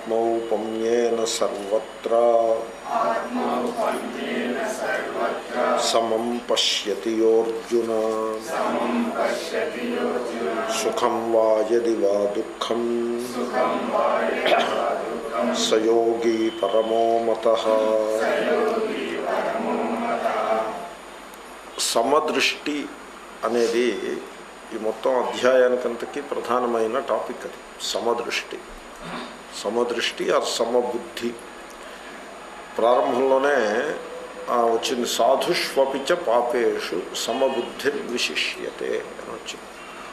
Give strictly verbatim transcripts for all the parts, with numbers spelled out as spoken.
ఆత్మౌపమ్యేన సర్వత్రా సమం పశ్యతి యోర్జున సుఖం వా యది వా దుఃఖం సయోగి పరమో మతః. సమదృష్టి అనేది ఈ మొత్తం అధ్యాయానికంతకీ ప్రధానమైన టాపిక్. అది సమదృష్టి. సమదృష్టి ఆర్ సమబుద్ధి. ప్రారంభంలోనే వచ్చింది సాధుష్వపిచ పాపేషు సమబుద్ధిర్ విశిష్యతే అని వచ్చింది.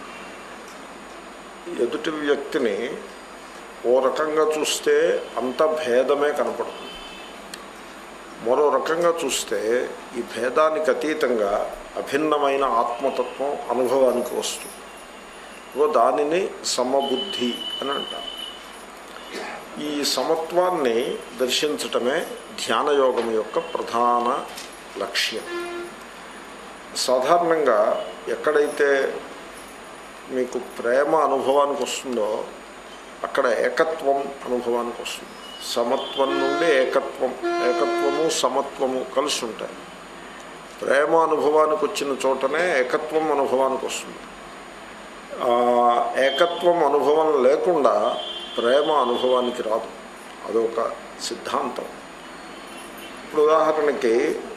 ఎదుటి వ్యక్తిని ఓ రకంగా చూస్తే అంత భేదమే కనపడుతుంది, మరో రకంగా చూస్తే ఈ భేదానికి అతీతంగా అభిన్నమైన ఆత్మతత్వం అనుభవానికి వస్తుంది. ఓ దానిని సమబుద్ధి అని అంటారు. ఈ సమత్వాన్ని దర్శించటమే ధ్యానయోగం యొక్క ప్రధాన లక్ష్యం. సాధారణంగా ఎక్కడైతే మీకు ప్రేమ అనుభవానికి వస్తుందో అక్కడ ఏకత్వం అనుభవానికి వస్తుంది. సమత్వం నుండి ఏకత్వం, ఏకత్వము సమత్వము కలిసి ఉంటాయి. ప్రేమ అనుభవానికి వచ్చిన చోటనే ఏకత్వం అనుభవానికి వస్తుంది. ఏకత్వం అనుభవం లేకుండా ప్రేమ అనుభవానికి రాదు. అదొక సిద్ధాంతం. ఇప్పుడు ఉదాహరణకి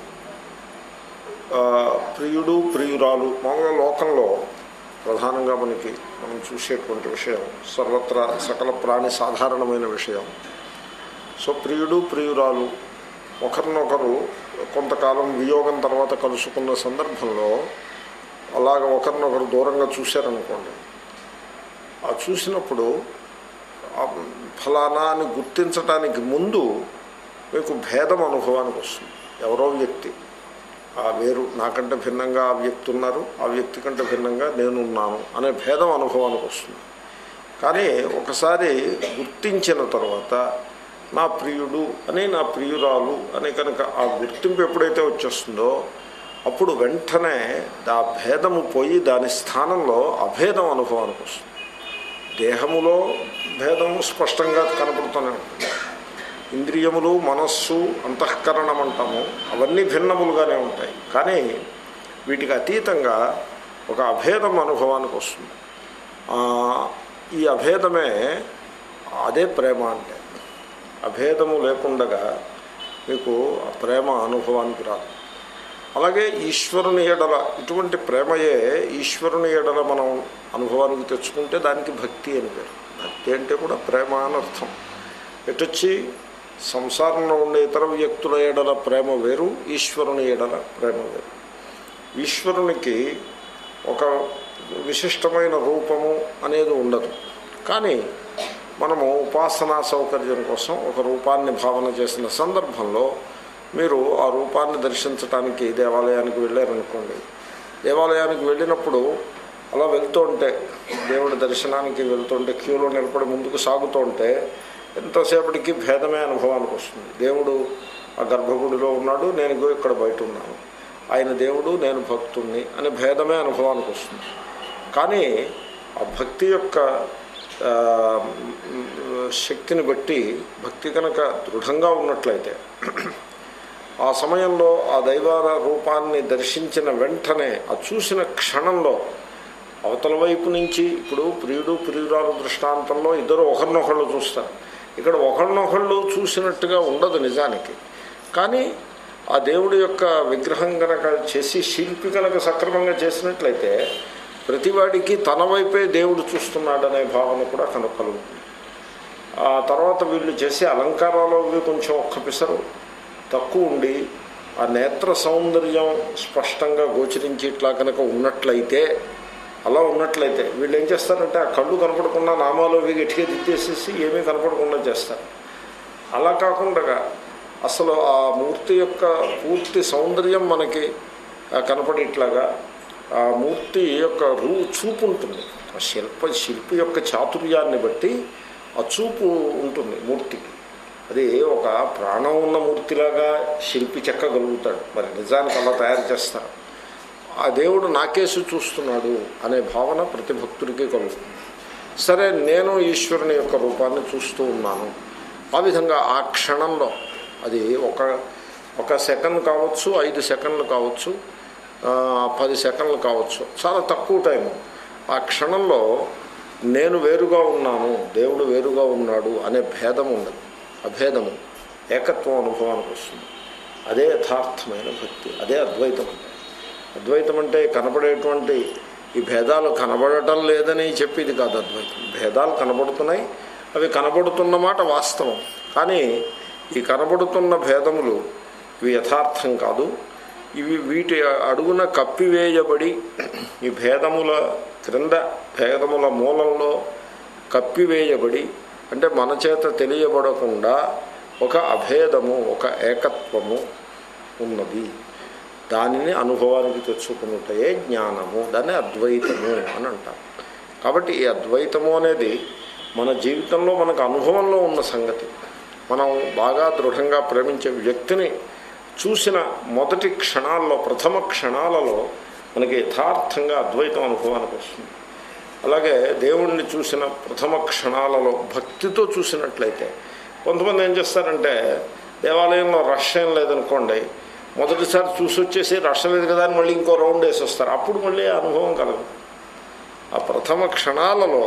ప్రియుడు ప్రియురాలు మామూలుగా లోకంలో ప్రధానంగా మనకి మనం చూసేటువంటి విషయం, సర్వత్రా సకల ప్రాణి సాధారణమైన విషయం. సో ప్రియుడు ప్రియురాలు ఒకరినొకరు కొంతకాలం వియోగం తర్వాత కలుసుకున్న సందర్భంలో అలాగ ఒకరినొకరు దూరంగా చూశారనుకోండి, ఆ చూసినప్పుడు ఫలానా అని గుర్తించడానికి ముందు మీకు భేదం అనుభవానికి వస్తుంది. ఎవరో వ్యక్తి ఆ వేరు, నాకంటే భిన్నంగా ఆ వ్యక్తి ఉన్నారు, ఆ వ్యక్తి కంటే భిన్నంగా నేనున్నాను అనే భేదం అనుభవానికి వస్తుంది. కానీ ఒకసారి గుర్తించిన తర్వాత నా ప్రియుడు అని నా ప్రియురాలు అని కనుక ఆ గుర్తింపు ఎప్పుడైతే వచ్చేస్తుందో అప్పుడు వెంటనే ఆ భేదము పోయి దాని స్థానంలో అభేదం అనుభవానికి వస్తుంది. దేహములో భేదము స్పష్టంగా కనపడుతూనే ఉంటుంది. ఇంద్రియములు, మనస్సు, అంతఃకరణం అంటాము, అవన్నీ భిన్నములుగానే ఉంటాయి. కానీ వీటికి అతీతంగా ఒక అభేదం అనుభవానికి వస్తుంది. ఈ అభేదమే అదే ప్రేమ అంటే. అభేదము లేకుండగా మీకు ప్రేమ అనుభవానికి రాదు. అలాగే ఈశ్వరుని ఎడల ఇటువంటి ప్రేమయే ఈశ్వరుని ఎడల మనం అనుభవానికి తెచ్చుకుంటే దానికి భక్తి అని పేరు. భక్తి అంటే కూడా ప్రేమ అని అర్థం. ఎటొచ్చి సంసారంలో ఉండే ఇతర వ్యక్తుల ఎడల ప్రేమ వేరు, ఈశ్వరుని ఎడల ప్రేమ వేరు. ఈశ్వరునికి ఒక విశిష్టమైన రూపము అనేది ఉండదు. కానీ మనము ఉపాసనా సౌకర్యం కోసం ఒక రూపాన్ని భావన చేసిన సందర్భంలో మీరు ఆ రూపాన్ని దర్శించడానికి దేవాలయానికి వెళ్ళారనుకోండి, దేవాలయానికి వెళ్ళినప్పుడు అలా వెళ్తూ ఉంటే, దేవుడి దర్శనానికి వెళ్తుంటే క్యూలో నిలబడి ముందుకు సాగుతూ ఉంటే ఎంతసేపటికి భేదమే అనుభవానికి వస్తుంది. దేవుడు ఆ గర్భగుడిలో ఉన్నాడు, నేను ఇక్కడ బయట ఉన్నాను, ఆయన దేవుడు నేను భక్తుణ్ణి అనే భేదమే అనుభవానికి వస్తుంది. కానీ ఆ భక్తి యొక్క శక్తిని బట్టి భక్తి కనుక దృఢంగా ఉన్నట్లయితే ఆ సమయంలో ఆ దైవ రూపాన్ని దర్శించిన వెంటనే ఆ చూసిన క్షణంలో అవతల వైపు నుంచి, ఇప్పుడు ప్రియుడు ప్రియురాలు దృష్టాంతంలో ఇద్దరు ఒకరినొకళ్ళు చూస్తారు. ఇక్కడ ఒకరినొకళ్ళు చూసినట్టుగా ఉండదు నిజానికి. కానీ ఆ దేవుడి యొక్క విగ్రహం కనుక చేసి శిల్పి కనుక సక్రమంగా చేసినట్లయితే ప్రతివాడికి తన వైపే దేవుడు చూస్తున్నాడనే భావన కూడా కనుకలుగుతుంది. ఆ తర్వాత వీళ్ళు చేసే అలంకారాలు అవి కొంచెం ఒక్క పిసరు తక్కువ ఉండి ఆ నేత్ర సౌందర్యం స్పష్టంగా గోచరించి ఇట్లా కనుక ఉన్నట్లయితే, అలా ఉన్నట్లయితే వీళ్ళు ఏం చేస్తారంటే ఆ కళ్ళు కనపడకుండా నామాలు అవి గట్టిగా దిద్దేసేసి ఏమీ కనపడకుండా చేస్తారు. అలా కాకుండా అసలు ఆ మూర్తి యొక్క పూర్తి సౌందర్యం మనకి కనపడేట్లాగా ఆ మూర్తి యొక్క రూ చూపు ఉంటుంది. ఆ శిల్ప శిల్పి యొక్క చాతుర్యాన్ని బట్టి ఆ చూపు ఉంటుంది మూర్తికి. అది ఒక ప్రాణం ఉన్న మూర్తిలాగా శిల్పి చెక్కగలుగుతాడు. మరి నిజానికి అలా తయారు చేస్తారు. ఆ దేవుడు నాకేసి చూస్తున్నాడు అనే భావన ప్రతి భక్తుడికి కలుగుతుంది. సరే, నేను ఈశ్వరుని యొక్క రూపాన్ని చూస్తూ ఉన్నాను ఆ విధంగా ఆ క్షణంలో అది ఒక ఒక సెకండ్ కావచ్చు, ఐదు సెకండ్లు కావచ్చు, పది సెకండ్లు కావచ్చు, చాలా తక్కువ టైము. ఆ క్షణంలో నేను వేరుగా ఉన్నాను, దేవుడు వేరుగా ఉన్నాడు అనే భేదం ఉండదు. అభేదము ఏకత్వం అనుభవానికి వస్తుంది. అదే యథార్థమైన భక్తి, అదే అద్వైతం అంటే. అద్వైతం అంటే కనబడేటువంటి ఈ భేదాలు కనబడటం లేదని చెప్పేది కాదు అద్వైతం. భేదాలు కనబడుతున్నాయి, అవి కనబడుతున్న మాట వాస్తవం. కానీ ఈ కనబడుతున్న భేదములు ఇవి యథార్థం కాదు. ఇవి వీటి అడుగున కప్పివేయబడి, ఈ భేదముల క్రింద భేదముల మూలంలో కప్పివేయబడి, అంటే మన చేత తెలియబడకుండా ఒక అభేదము, ఒక ఏకత్వము ఉన్నది. దానిని అనుభవానికి తెచ్చుకున్నటే జ్ఞానము, దాన్ని అద్వైతము అని అంటారు. కాబట్టి ఈ అద్వైతము అనేది మన జీవితంలో మనకు అనుభవంలో ఉన్న సంగతి. మనం బాగా దృఢంగా ప్రేమించే వ్యక్తిని చూసిన మొదటి క్షణాల్లో, ప్రథమ క్షణాలలో మనకి యథార్థంగా అద్వైతం అనుభవానికి వస్తుంది. అలాగే దేవుణ్ణి చూసిన ప్రథమ క్షణాలలో భక్తితో చూసినట్లయితే, కొంతమంది ఏం చేస్తారంటే దేవాలయంలో రష్ ఏం లేదనుకోండి, మొదటిసారి చూసి వచ్చేసి రష్ లేదు కదా అని మళ్ళీ ఇంకో రౌండ్ వేసి వస్తారు. అప్పుడు మళ్ళీ అనుభవం కలదు. ఆ ప్రథమ క్షణాలలో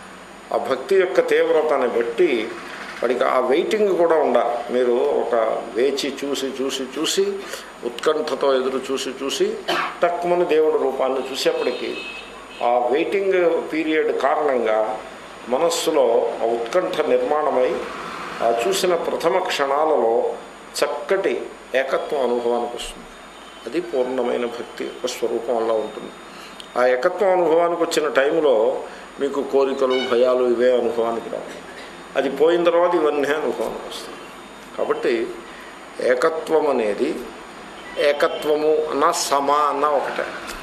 ఆ భక్తి యొక్క తీవ్రతని బట్టి వాడికి ఆ వెయిటింగ్ కూడా ఉండాలి. మీరు ఒక వేచి చూసి చూసి చూసి ఉత్కంఠతో ఎదురు చూసి చూసి తక్కువని దేవుడి రూపాన్ని చూసేప్పటికీ ఆ వెయిటింగ్ పీరియడ్ కారణంగా మనస్సులో ఆ ఉత్కంఠ నిర్మాణమై ఆ చూసిన ప్రథమ క్షణాలలో చక్కటి ఏకత్వం అనుభవానికి వస్తుంది. అది పూర్ణమైన భక్తి యొక్క స్వరూపం అలా ఉంటుంది. ఆ ఏకత్వం అనుభవానికి వచ్చిన టైంలో మీకు కోరికలు, భయాలు ఇవే అనుభవానికి రావు. అది పోయిన తర్వాత ఇవన్నీ అనుభవానికి వస్తాయి. కాబట్టి ఏకత్వం అనేది, ఏకత్వము అన్న సమ అన్న ఒకటే.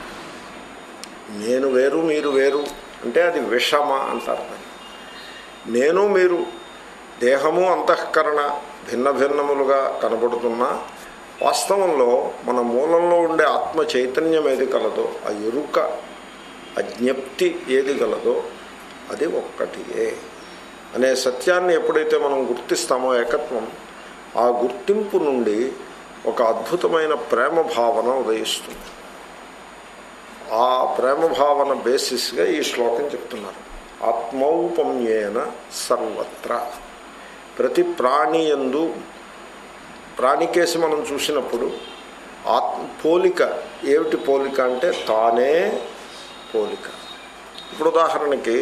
నేను వేరు మీరు వేరు అంటే అది విషమ అంటారు. నేను మీరు దేహము అంతఃకరణ భిన్న భిన్నములుగా కనబడుతున్నా వాస్తవంలో మన మూలంలో ఉండే ఆత్మ చైతన్యం ఏది కలదో, ఆ ఎరుక, అజ్ఞప్తి ఏది కలదో అది ఒక్కటియే అనే సత్యాన్ని ఎప్పుడైతే మనం గుర్తిస్తామో ఏకత్వం, ఆ గుర్తింపు నుండి ఒక అద్భుతమైన ప్రేమ భావన ఉదయిస్తుంది. ఆ ప్రేమ భావన బేసిస్గా ఈ శ్లోకం చెప్తున్నారు. ఆత్మౌపమ్యేన సర్వత్ర, ప్రతి ప్రాణియందు, ప్రాణికేసి మనం చూసినప్పుడు ఆత్మ పోలిక ఏమిటి? పోలిక అంటే తానే పోలిక. ఇప్పుడు ఉదాహరణకి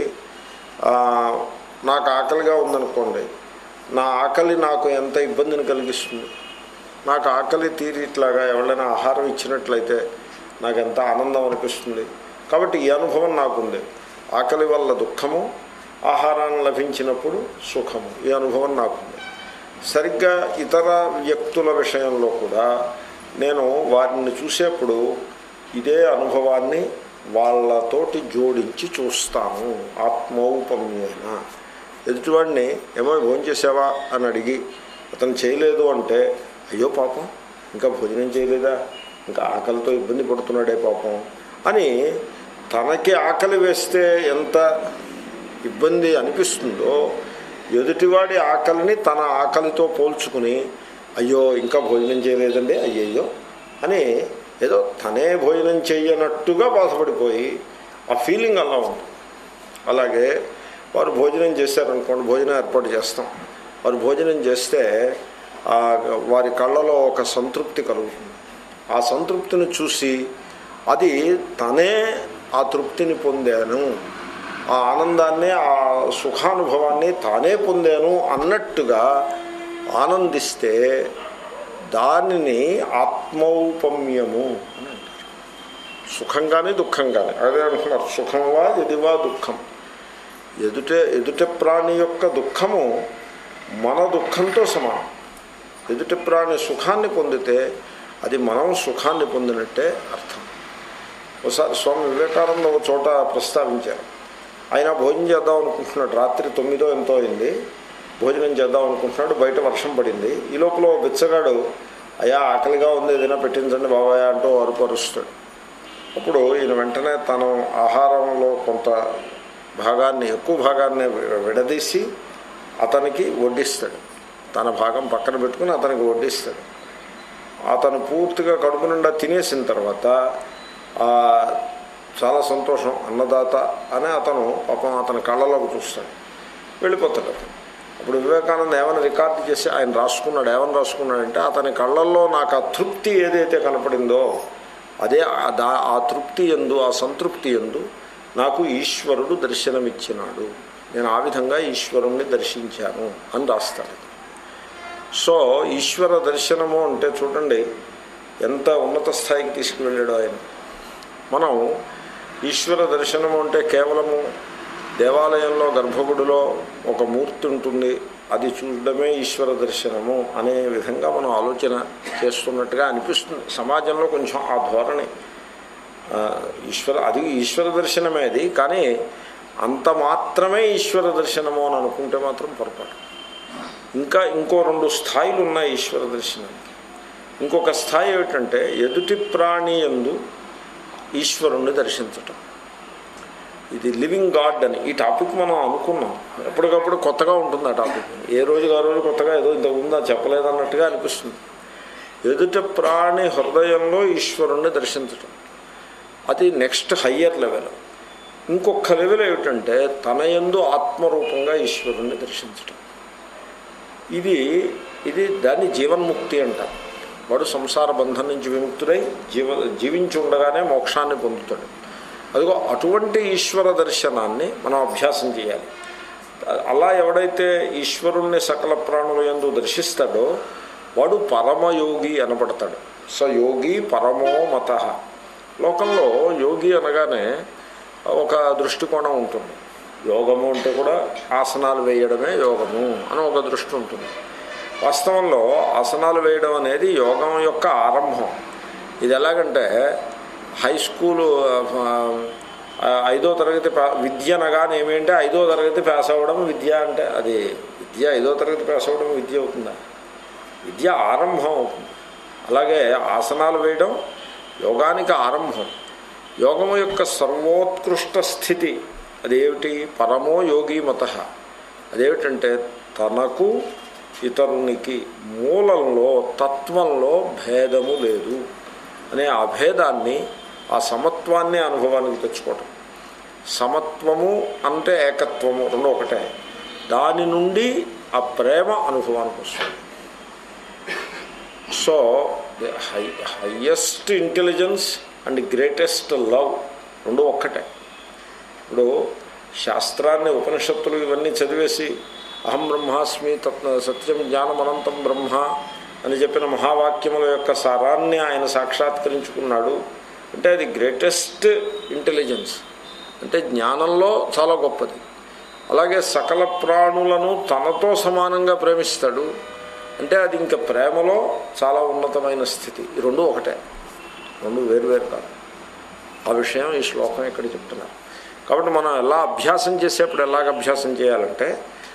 నాకు ఆకలిగా ఉందనుకోండి, నా ఆకలి నాకు ఎంత ఇబ్బందిని కలిగిస్తుంది. నాకు ఆకలి తీరిట్లాగా ఎవరైనా ఆహారం ఇచ్చినట్లయితే నాకు ఎంత ఆనందం అనిపిస్తుంది. కాబట్టి ఈ అనుభవం నాకుంది. ఆకలి వల్ల దుఃఖము, ఆహారాన్ని లభించినప్పుడు సుఖము, ఈ అనుభవం నాకుంది. సరిగ్గా ఇతర వ్యక్తుల విషయంలో కూడా నేను వారిని చూసేప్పుడు ఇదే అనుభవాన్ని వాళ్ళతోటి జోడించి చూస్తాను. ఆత్మౌపమ్యేన, ఎదుటివాడిని ఏమో భోజనం చేసావా అని అడిగి అతను చేయలేదు అంటే, అయ్యో పాపం ఇంకా భోజనం చేయలేదా, ఇంకా ఆకలితో ఇబ్బంది పడుతున్నాడే పాపం అని తనకి ఆకలి వేస్తే ఎంత ఇబ్బంది అనిపిస్తుందో, ఎదుటివాడి ఆకలిని తన ఆకలితో పోల్చుకుని అయ్యో ఇంకా భోజనం చేయలేదండి అయ్యయ్యో అని ఏదో తనే భోజనం చేయనట్టుగా బాధపడిపోయి ఆ ఫీలింగ్ అలా ఉంటుంది. అలాగే వారు భోజనం చేశారనుకోండి, భోజనం ఏర్పాటు చేస్తాం, వారు భోజనం చేస్తే వారి కళ్ళలో ఒక సంతృప్తి కలుగుతుంది. ఆ సంతృప్తిని చూసి అది తనే ఆ తృప్తిని పొందాను, ఆ ఆనందాన్ని, ఆ సుఖానుభవాన్ని తానే పొందాను అన్నట్టుగా ఆనందిస్తే దానిని ఆత్మౌపమ్యము అని అంటారు. సుఖం కానీ దుఃఖం కానీ అదే అంటున్నారు. సుఖంవా ఎదివా దుఃఖం, ఎదుట ఎదుట ప్రాణి యొక్క దుఃఖము మన దుఃఖంతో సమానం. ఎదుటి ప్రాణి సుఖాన్ని పొందితే అది మనం సుఖాన్ని పొందినట్టే అర్థం. ఒకసారి స్వామి వివేకానంద ఒక చోట ప్రస్తావించారు. ఆయన భోజనం చేద్దాం అనుకుంటున్నాడు, రాత్రి తొమ్మిదో ఎంతో అయింది, భోజనం చేద్దాం అనుకుంటున్నాడు, బయట వర్షం పడింది. ఈ లోపల బిచ్చగాడు అయ్యా ఆకలిగా ఉంది ఏదైనా పెట్టించండి బాబాయ్ అంటూ అరుపరుస్తాడు. అప్పుడు ఈయన వెంటనే తన ఆహారంలో కొంత భాగాన్ని, ఎక్కువ భాగాన్ని విడదీసి అతనికి వడ్డిస్తాడు. తన భాగం పక్కన పెట్టుకుని అతనికి వడ్డిస్తాడు. అతను పూర్తిగా కడుపు నిండా తినేసిన తర్వాత చాలా సంతోషం అన్నదాత అని అతను పాపం అతని కళ్ళలోకి చూస్తాడు, వెళ్ళిపోతాడు అతను. అప్పుడు వివేకానంద ఏమైనా రికార్డు చేసి ఆయన రాసుకున్నాడు. ఏమని రాసుకున్నాడంటే, అతని కళ్ళల్లో నాకు ఆ తృప్తి ఏదైతే కనపడిందో అదే ఆ తృప్తి యందు, ఆ సంతృప్తి యందు నాకు ఈశ్వరుడు దర్శనమిచ్చినాడు, నేను ఆ విధంగా ఈశ్వరుణ్ణి దర్శించాను అని రాస్తాడు. సో ఈశ్వర దర్శనము అంటే చూడండి ఎంత ఉన్నత స్థాయికి తీసుకువెళ్ళాడు ఆయన. మనం ఈశ్వర దర్శనము అంటే కేవలము దేవాలయంలో గర్భగుడిలో ఒక మూర్తి ఉంటుంది, అది చూడడమే ఈశ్వర దర్శనము అనే విధంగా మనం ఆలోచన చేస్తున్నట్టుగా అనిపిస్తుంది. సమాజంలో కొంచెం ఆ ధోరణి, ఈశ్వర అది ఈశ్వర దర్శనమే అది, కానీ అంత మాత్రమే ఈశ్వర దర్శనము అని అనుకుంటే మాత్రం పొరపాటు. ఇంకా ఇంకో రెండు స్థాయిలు ఉన్నాయి ఈశ్వర దర్శనానికి. ఇంకొక స్థాయి ఏమిటంటే ఎదుటి ప్రాణి యందు ఈశ్వరుణ్ణి దర్శించటం. ఇది లివింగ్ గాడ్ అని ఈ టాపిక్ మనం అనుకున్నాం. ఎప్పటికప్పుడు కొత్తగా ఉంటుంది ఆ టాపిక్, ఏ రోజుకి ఆ రోజు కొత్తగా ఏదో ఇంత ఉందా చెప్పలేదన్నట్టుగా అనిపిస్తుంది. ఎదుట ప్రాణి హృదయంలో ఈశ్వరుణ్ణి దర్శించటం అది నెక్స్ట్ హయ్యర్ లెవెల్. ఇంకొక లెవెల్ ఏమిటంటే తన యందు ఆత్మరూపంగా ఈశ్వరుణ్ణి దర్శించటం. ఇది ఇది దాన్ని జీవన్ముక్తి అంటారు. వాడు సంసార బంధం నుంచి విముక్తుడై జీవ జీవించి ఉండగానే మోక్షాన్ని పొందుతాడు. అదిగో అటువంటి ఈశ్వర దర్శనాన్ని మనం అభ్యాసం చేయాలి. అలా ఎవడైతే ఈశ్వరుణ్ణి సకల ప్రాణుల యందు దర్శిస్తాడో వాడు పరమయోగి అనబడతాడు. స యోగి పరమో మత. లోకంలో యోగి అనగానే ఒక దృష్టికోణం ఉంటుంది. యోగము అంటే కూడా ఆసనాలు వేయడమే యోగము అని ఒక దృష్టి ఉంటుంది. వాస్తవంలో ఆసనాలు వేయడం అనేది యోగం యొక్క ఆరంభం. ఇది ఎలాగంటే హై స్కూలు ఐదో తరగతి విద్య అనగానే ఏమేంటే ఐదో తరగతి పాస్ అవ్వడం విద్య అంటే అది విద్య. ఐదో తరగతి పాస్ అవ్వడం విద్య అవుతుందా? విద్య ఆరంభం అవుతుంది. అలాగే ఆసనాలు వేయడం యోగానికి ఆరంభం. యోగము యొక్క సర్వోత్కృష్ట స్థితి అదేమిటి? పరమో యోగి మత. అదేమిటంటే తనకు ఇతరునికి మూలంలో తత్వంలో భేదము లేదు అనే ఆ భేదాన్ని, ఆ సమత్వాన్ని అనుభవానికి తెచ్చుకోవటం. సమత్వము అంటే ఏకత్వము రెండు ఒకటే. దాని నుండి ఆ ప్రేమ అనుభవానికి వస్తుంది. So the high highest intelligence and greatest love రెండు ఒక్కటే. ఇప్పుడు శాస్త్రాన్ని ఉపనిషత్తులు ఇవన్నీ చదివేసి అహం బ్రహ్మాస్మి తత్ సత్యం జ్ఞానం అనంతం బ్రహ్మ అని చెప్పిన మహావాక్యముల యొక్క సారాన్ని ఆయన సాక్షాత్కరించుకున్నాడు అంటే అది గ్రేటెస్ట్ ఇంటెలిజెన్స్, అంటే జ్ఞానంలో చాలా గొప్పది. అలాగే సకల ప్రాణులను తనతో సమానంగా ప్రేమిస్తాడు అంటే అది ఇంకా ప్రేమలో చాలా ఉన్నతమైన స్థితి. ఈ రెండు ఒకటే, రెండు వేరువేరు కాదు. ఆ విషయం ఈ శ్లోకం ఇక్కడ చెప్తున్నారు. కాబట్టి మనం ఎలా అభ్యాసం చేసేప్పుడు ఎలాగ అభ్యాసం చేయాలంటే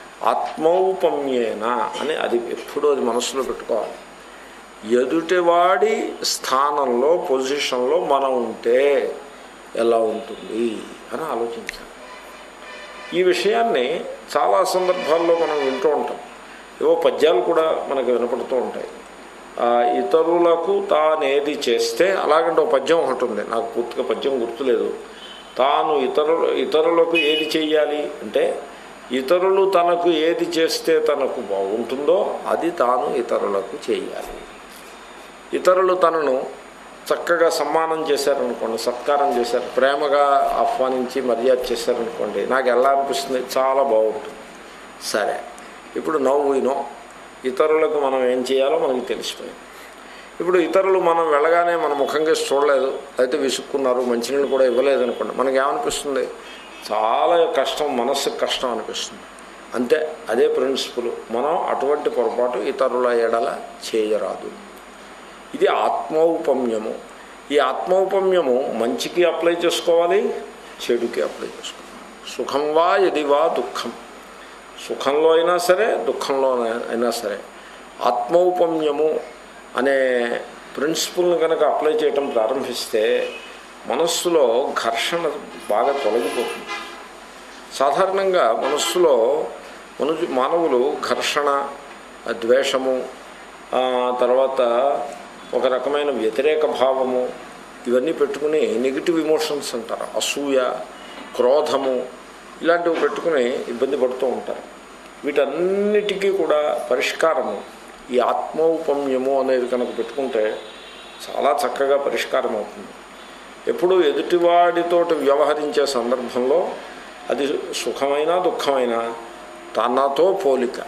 ఆత్మౌపమ్యేన అని అది ఎప్పుడూ అది మనసులో పెట్టుకోవాలి. ఎదుటివాడి స్థానంలో పొజిషన్లో మనం ఉంటే ఎలా ఉంటుంది అని ఆలోచించాలి. ఈ విషయాన్ని చాలా సందర్భాల్లో మనం వింటూ ఉంటాం. ఏవో పద్యాలు కూడా మనకు వినపడుతూ ఉంటాయి. ఇతరులకు తానేది చేస్తే అలాగంటే ఒక పద్యం ఒకటి ఉంది, నాకు పూర్తిగా పద్యం గుర్తులేదు. తాను ఇతరులు ఇతరులకు ఏది చెయ్యాలి అంటే ఇతరులు తనకు ఏది చేస్తే తనకు బాగుంటుందో అది తాను ఇతరులకు చేయాలి. ఇతరులు తనను చక్కగా సమ్మానం చేశారనుకోండి, సత్కారం చేశారు, ప్రేమగా ఆహ్వానించి మర్యాద చేశారనుకోండి, నాకు ఎలా అనిపిస్తుంది? చాలా బాగుంటుంది. సరే, ఇప్పుడు నవ్వు వినో ఇతరులకు మనం ఏం చేయాలో మనకి తెలిసిపోయింది. ఇప్పుడు ఇతరులు మనం వెళ్ళగానే మన ముఖంగా చూడలేదు, అయితే విసుక్కున్నారు, మంచినీళ్ళు కూడా ఇవ్వలేదు అనుకోండి, మనకి ఏమనిపిస్తుంది? చాలా కష్టం, మనస్సుకు కష్టం అనిపిస్తుంది. అంతే, అదే ప్రిన్సిపుల్. మనం అటువంటి పొరపాటు ఇతరుల ఎడల చేయరాదు. ఇది ఆత్మౌపమ్యము. ఈ ఆత్మౌపమ్యము మంచికి అప్లై చేసుకోవాలి, చెడుకి అప్లై చేసుకోవాలి. సుఖం వా యది వా దుఃఖం, సుఖంలో అయినా సరే దుఃఖంలో అయినా సరే ఆత్మౌపమ్యము అనే ప్రిన్సిపుల్ని కనుక అప్లై చేయటం ప్రారంభిస్తే మనస్సులో ఘర్షణ బాగా తొలగిపోతుంది. సాధారణంగా మనస్సులో మనుజు మానవులు ఘర్షణ ద్వేషము, తర్వాత ఒక రకమైన వ్యతిరేక భావము, ఇవన్నీ పెట్టుకుని నెగిటివ్ ఎమోషన్స్ అంటారు. అసూయ, క్రోధము ఇలాంటివి పెట్టుకుని ఇబ్బంది పడుతూ ఉంటారు. వీటన్నిటికీ కూడా పరిష్కారము ఈ ఆత్మౌపమ్యము అనేది కనుక పెట్టుకుంటే చాలా చక్కగా పరిష్కారం అవుతుంది. ఎప్పుడు ఎదుటివాడితో వ్యవహరించే సందర్భంలో అది సుఖమైనా దుఃఖమైనా తనతో పోలిక,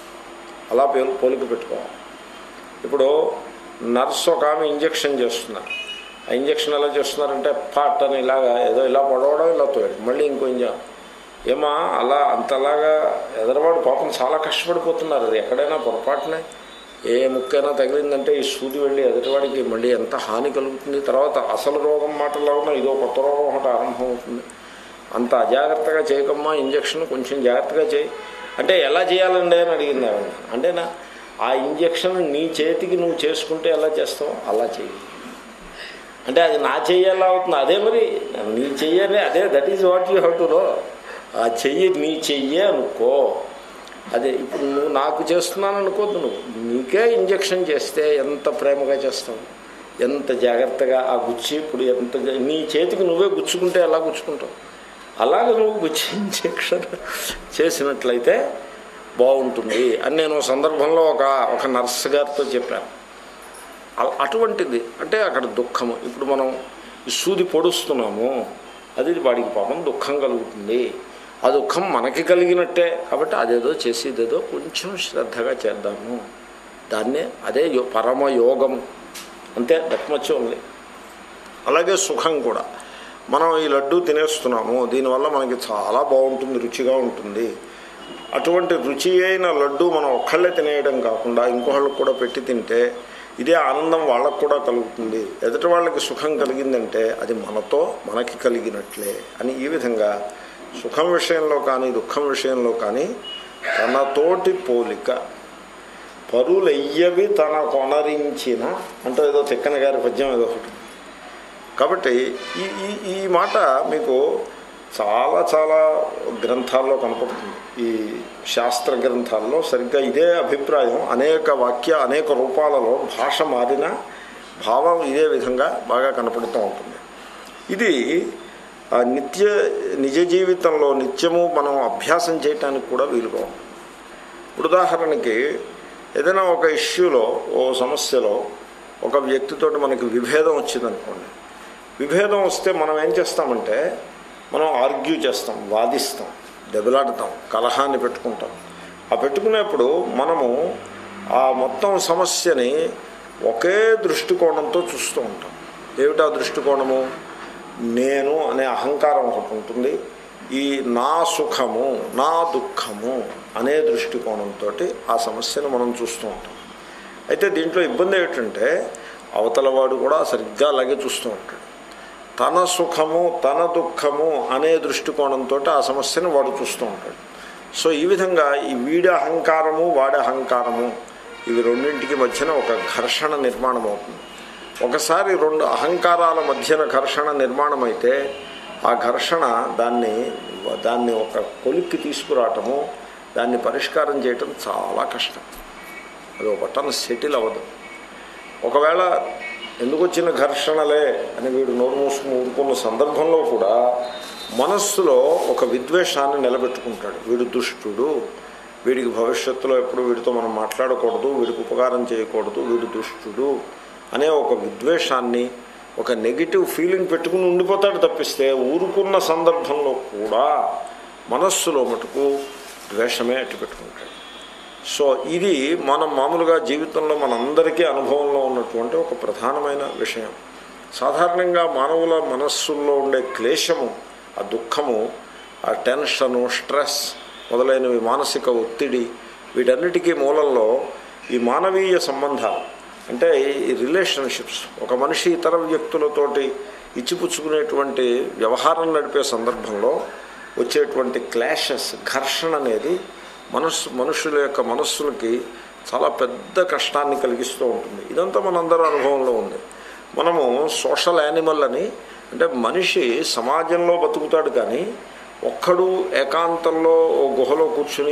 అలా పోలిక పెట్టుకోవాలి. ఇప్పుడు నర్సు ఒక ఆమె ఇంజక్షన్ చేస్తున్నారు. ఆ ఇంజక్షన్ ఎలా చేస్తున్నారంటే పాట్ అని ఇలాగా ఏదో ఇలా పడవడం, ఇలా తోయడం, మళ్ళీ ఇంకో ఇంజ ఏమా అలా అంతలాగా ఎదరవాడు పాపం చాలా కష్టపడిపోతున్నారు. అది ఎక్కడైనా పొరపాటునే ఏ ముక్కైనా తగిలిందంటే ఈ సూది వెళ్ళి ఎదుటివాడికి మళ్ళీ ఎంత హాని కలుగుతుంది. తర్వాత అసలు రోగం మాటల్లో ఉన్న ఇదో కొత్త రోగం ఒకటి ఆరంభం అవుతుంది. అంత అజాగ్రత్తగా చేయకమ్మా, ఇంజక్షన్ కొంచెం జాగ్రత్తగా చేయి అంటే ఎలా చేయాలండి అని అడిగింది ఆవిడ. అంటేనా ఆ ఇంజక్షన్ నీ చేతికి నువ్వు చేసుకుంటే ఎలా చేస్తావు అలా చెయ్యి అంటే అది నా చెయ్యి ఎలా అవుతుంది, అదే మరి నీ చెయ్యనే అదే, that is what you have to know. ఆ చెయ్యి నీ చెయ్యే అనుకో. అదే ఇప్పుడు నువ్వు నాకు చేస్తున్నాను అనుకోద్దు, నువ్వు నీకే ఇంజక్షన్ చేస్తే ఎంత ప్రేమగా చేస్తావు, ఎంత జాగ్రత్తగా ఆ గుచ్చి ఇప్పుడు ఎంత నీ చేతికి నువ్వే గుచ్చుకుంటే ఎలా గుచ్చుకుంటావు, అలాగే నువ్వు గుచ్చి ఇంజక్షన్ చేసినట్లయితే బాగుంటుంది అని నేను సందర్భంలో ఒక ఒక నర్స్ గారితో చెప్పాను. అటువంటిది అంటే అక్కడ దుఃఖము. ఇప్పుడు మనం సూది పొడుస్తున్నాము, అది వాడికి పాపం దుఃఖం కలుగుతుంది. ఆ దుఃఖం మనకి కలిగినట్టే కాబట్టి అదేదో చేసేదేదో కొంచెం శ్రద్ధగా చేద్దాము, దాన్నే అదే పరమయోగం. అంతే, దట్మచ్చ ఉంది. అలాగే సుఖం కూడా. మనం ఈ లడ్డు తినేస్తున్నాము, దీనివల్ల మనకి చాలా బాగుంటుంది, రుచిగా ఉంటుంది. అటువంటి రుచి అయిన లడ్డు మనం ఒక్కళ్ళే తినేయడం కాకుండా ఇంకొకళ్ళకు కూడా పెట్టి తింటే ఇదే ఆనందం వాళ్ళకు కూడా కలుగుతుంది. ఎదుటి వాళ్ళకి సుఖం కలిగిందంటే అది మనతో మనకి కలిగినట్లే అని ఈ విధంగా సుఖం విషయంలో కానీ దుఃఖం విషయంలో కానీ తనతోటి పోలిక. పరులెయ్యవి తన కొనరించిన అంటే ఏదో తిక్కన గారి పద్యం ఏదో ఒకటి. కాబట్టి ఈ ఈ ఈ మాట మీకు చాలా చాలా గ్రంథాల్లో కనపడుతుంది. ఈ శాస్త్ర గ్రంథాల్లో సరిగ్గా ఇదే అభిప్రాయం అనేక వాక్య అనేక రూపాలలో భాష మారిన భావం ఇదే విధంగా బాగా కనపడుతూ ఉంటుంది. ఇది నిత్య నిజ జీవితంలో నిత్యము మనం అభ్యాసం చేయటానికి కూడా వీలుగా ఉంటుంది. ఇప్పుడు ఉదాహరణకి ఏదైనా ఒక ఇష్యూలో ఓ సమస్యలో ఒక వ్యక్తితో మనకి విభేదం వచ్చిందనుకోండి. విభేదం వస్తే మనం ఏం చేస్తామంటే మనం ఆర్గ్యూ చేస్తాం, వాదిస్తాం, దెబ్బలాడతాం, కలహాన్ని పెట్టుకుంటాం. ఆ పెట్టుకునేప్పుడు మనము ఆ మొత్తం సమస్యని ఒకే దృష్టికోణంతో చూస్తూ ఉంటాం. ఏమిటా దృష్టికోణము? నేను అనే అహంకారం ఒకటి ఉంటుంది. ఈ నా సుఖము నా దుఃఖము అనే దృష్టికోణంతో ఆ సమస్యను మనం చూస్తూ ఉంటాం. అయితే దీంట్లో ఇబ్బంది ఏమిటంటే అవతలవాడు కూడా సరిగ్గా అలాగే చూస్తూ ఉంటాడు. తన సుఖము తన దుఃఖము అనే దృష్టికోణంతో ఆ సమస్యను వాడు చూస్తూ ఉంటాడు. సో ఈ విధంగా ఈ వీడి అహంకారము వాడి అహంకారము ఇవి రెండింటికి మధ్యన ఒక ఘర్షణ నిర్మాణం అవుతుంది. ఒకసారి రెండు అహంకారాల మధ్యన ఘర్షణ నిర్మాణం అయితే ఆ ఘర్షణ దాన్ని దాన్ని ఒక కొలిక్కి తీసుకురావటము, దాన్ని పరిష్కారం చేయటం చాలా కష్టం. అది ఒక పట్టణ సెటిల్ అవ్వదు. ఒకవేళ ఎందుకు వచ్చిన ఘర్షణలే అని వీడు నోరు మూసుకుని ఊరుకున్న సందర్భంలో కూడా మనస్సులో ఒక విద్వేషాన్ని నిలబెట్టుకుంటాడు. వీడు దుష్టుడు, వీడికి భవిష్యత్తులో ఎప్పుడు వీడితో మనం మాట్లాడకూడదు, వీడికి ఉపకారం చేయకూడదు, వీడు దుష్టుడు అనే ఒక విద్వేషాన్ని ఒక నెగిటివ్ ఫీలింగ్ పెట్టుకుని ఉండిపోతాడు తప్పిస్తే ఊరుకున్న సందర్భంలో కూడా మనస్సులో మటుకు ద్వేషమే అట్టి పెట్టుకుంటాడు. సో ఇది మనం మామూలుగా జీవితంలో మనందరికీ అనుభవంలో ఉన్నటువంటి ఒక ప్రధానమైన విషయం. సాధారణంగా మానవుల మనస్సుల్లో ఉండే క్లేశము, ఆ దుఃఖము, ఆ టెన్షను, స్ట్రెస్ మొదలైనవి, మానసిక ఒత్తిడి, వీటన్నిటికీ మూలంలో ఈ మానవీయ సంబంధాలు అంటే ఈ రిలేషన్షిప్స్, ఒక మనిషి ఇతర వ్యక్తులతోటి ఇచ్చిపుచ్చుకునేటువంటి వ్యవహారం నడిపే సందర్భంలో వచ్చేటువంటి క్లాషెస్, ఘర్షణ అనేది మనస్సు మనుషుల యొక్క మనస్సులకి చాలా పెద్ద కష్టాన్ని కలిగిస్తూ ఉంటుంది. ఇదంతా మనందరూ అనుభవంలో ఉంది. మనము సోషల్ యానిమల్ అని, అంటే మనిషి సమాజంలో బతుకుతాడు కానీ ఒక్కడు ఏకాంతంలో ఓ గుహలో కూర్చుని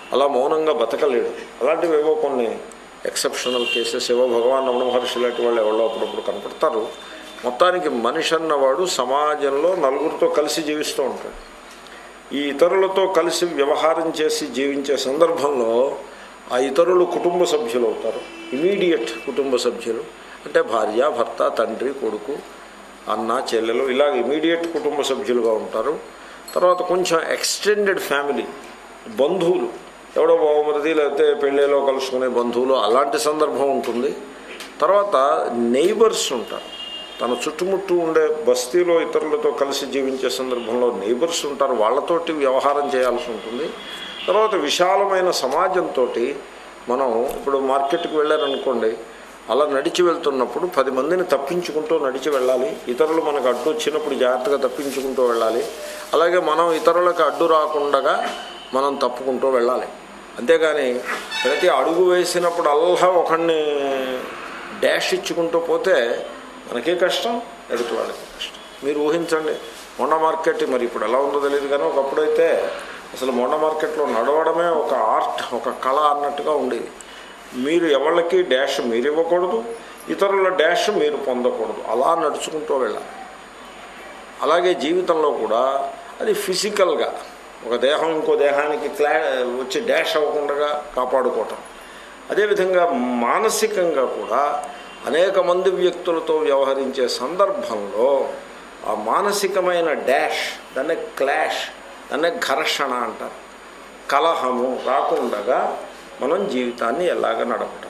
అలా మౌనంగా బతకలేడు. అలాంటివి ఏవో కొన్ని ఎక్సెప్షనల్ కేసెస్ ఏవో భగవాన్ రమణ మహర్షి లాంటి వాళ్ళు ఎవరో అప్పుడప్పుడు కనపడతారు. మొత్తానికి మనిషి అన్నవాడు సమాజంలో నలుగురితో కలిసి జీవిస్తూ ఉంటాడు. ఈ ఇతరులతో కలిసి వ్యవహారం చేసి జీవించే సందర్భంలో ఆ ఇతరులు కుటుంబ సభ్యులు అవుతారు. ఇమీడియట్ కుటుంబ సభ్యులు అంటే భార్య, భర్త, తండ్రి, కొడుకు, అన్న, చెల్లెలు, ఇలాగ ఇమీడియట్ కుటుంబ సభ్యులుగా ఉంటారు. తర్వాత కొంచెం ఎక్స్టెండెడ్ ఫ్యామిలీ, బంధువులు, ఎవడో బహుమతి లేకపోతే పెళ్ళిలో కలుసుకునే బంధువులు, అలాంటి సందర్భం ఉంటుంది. తర్వాత నైబర్స్ ఉంటారు. తన చుట్టుముట్టు ఉండే బస్తీలో ఇతరులతో కలిసి జీవించే సందర్భంలో నైబర్స్ ఉంటారు, వాళ్ళతోటి వ్యవహారం చేయాల్సి ఉంటుంది. తర్వాత విశాలమైన సమాజంతో మనం ఇప్పుడు మార్కెట్కి వెళ్ళారనుకోండి, అలా నడిచి వెళ్తున్నప్పుడు పది మందిని తప్పించుకుంటూ నడిచి వెళ్ళాలి. ఇతరులు మనకు అడ్డు వచ్చినప్పుడు జాగ్రత్తగా తప్పించుకుంటూ వెళ్ళాలి. అలాగే మనం ఇతరులకు అడ్డు రాకుండా మనం తప్పుకుంటూ వెళ్ళాలి. అంతేగాని ప్రతి అడుగు వేసినప్పుడు అల్లా ఒకడిని డాష్ ఇచ్చుకుంటూ పోతే మనకే కష్టం, ఎదుటి వాళ్ళకి కష్టం. మీరు ఊహించండి, మొండ మార్కెట్ మరి ఇప్పుడు ఎలా ఉందో తెలియదు కానీ ఒకప్పుడైతే అసలు మొండ మార్కెట్లో నడవడమే ఒక ఆర్ట్, ఒక కళ అన్నట్టుగా ఉండేది. మీరు ఎవరికి డాష్ మీరు ఇవ్వకూడదు, ఇతరుల డాష్ మీరు పొందకూడదు, అలా నడుచుకుంటూ వెళ్ళాలి. అలాగే జీవితంలో కూడా అది ఫిజికల్గా ఒక దేహం ఇంకో దేహానికి క్లా వచ్చి డాష్ అవ్వకుండా కాపాడుకోవటం. అదేవిధంగా మానసికంగా కూడా అనేక మంది వ్యక్తులతో వ్యవహరించే సందర్భంలో ఆ మానసికమైన డాష్, దాన్నే క్లాష్, దాన్నే ఘర్షణ అంటారు, కలహము రాకుండా మనం జీవితాన్ని ఎలాగ నడపటం,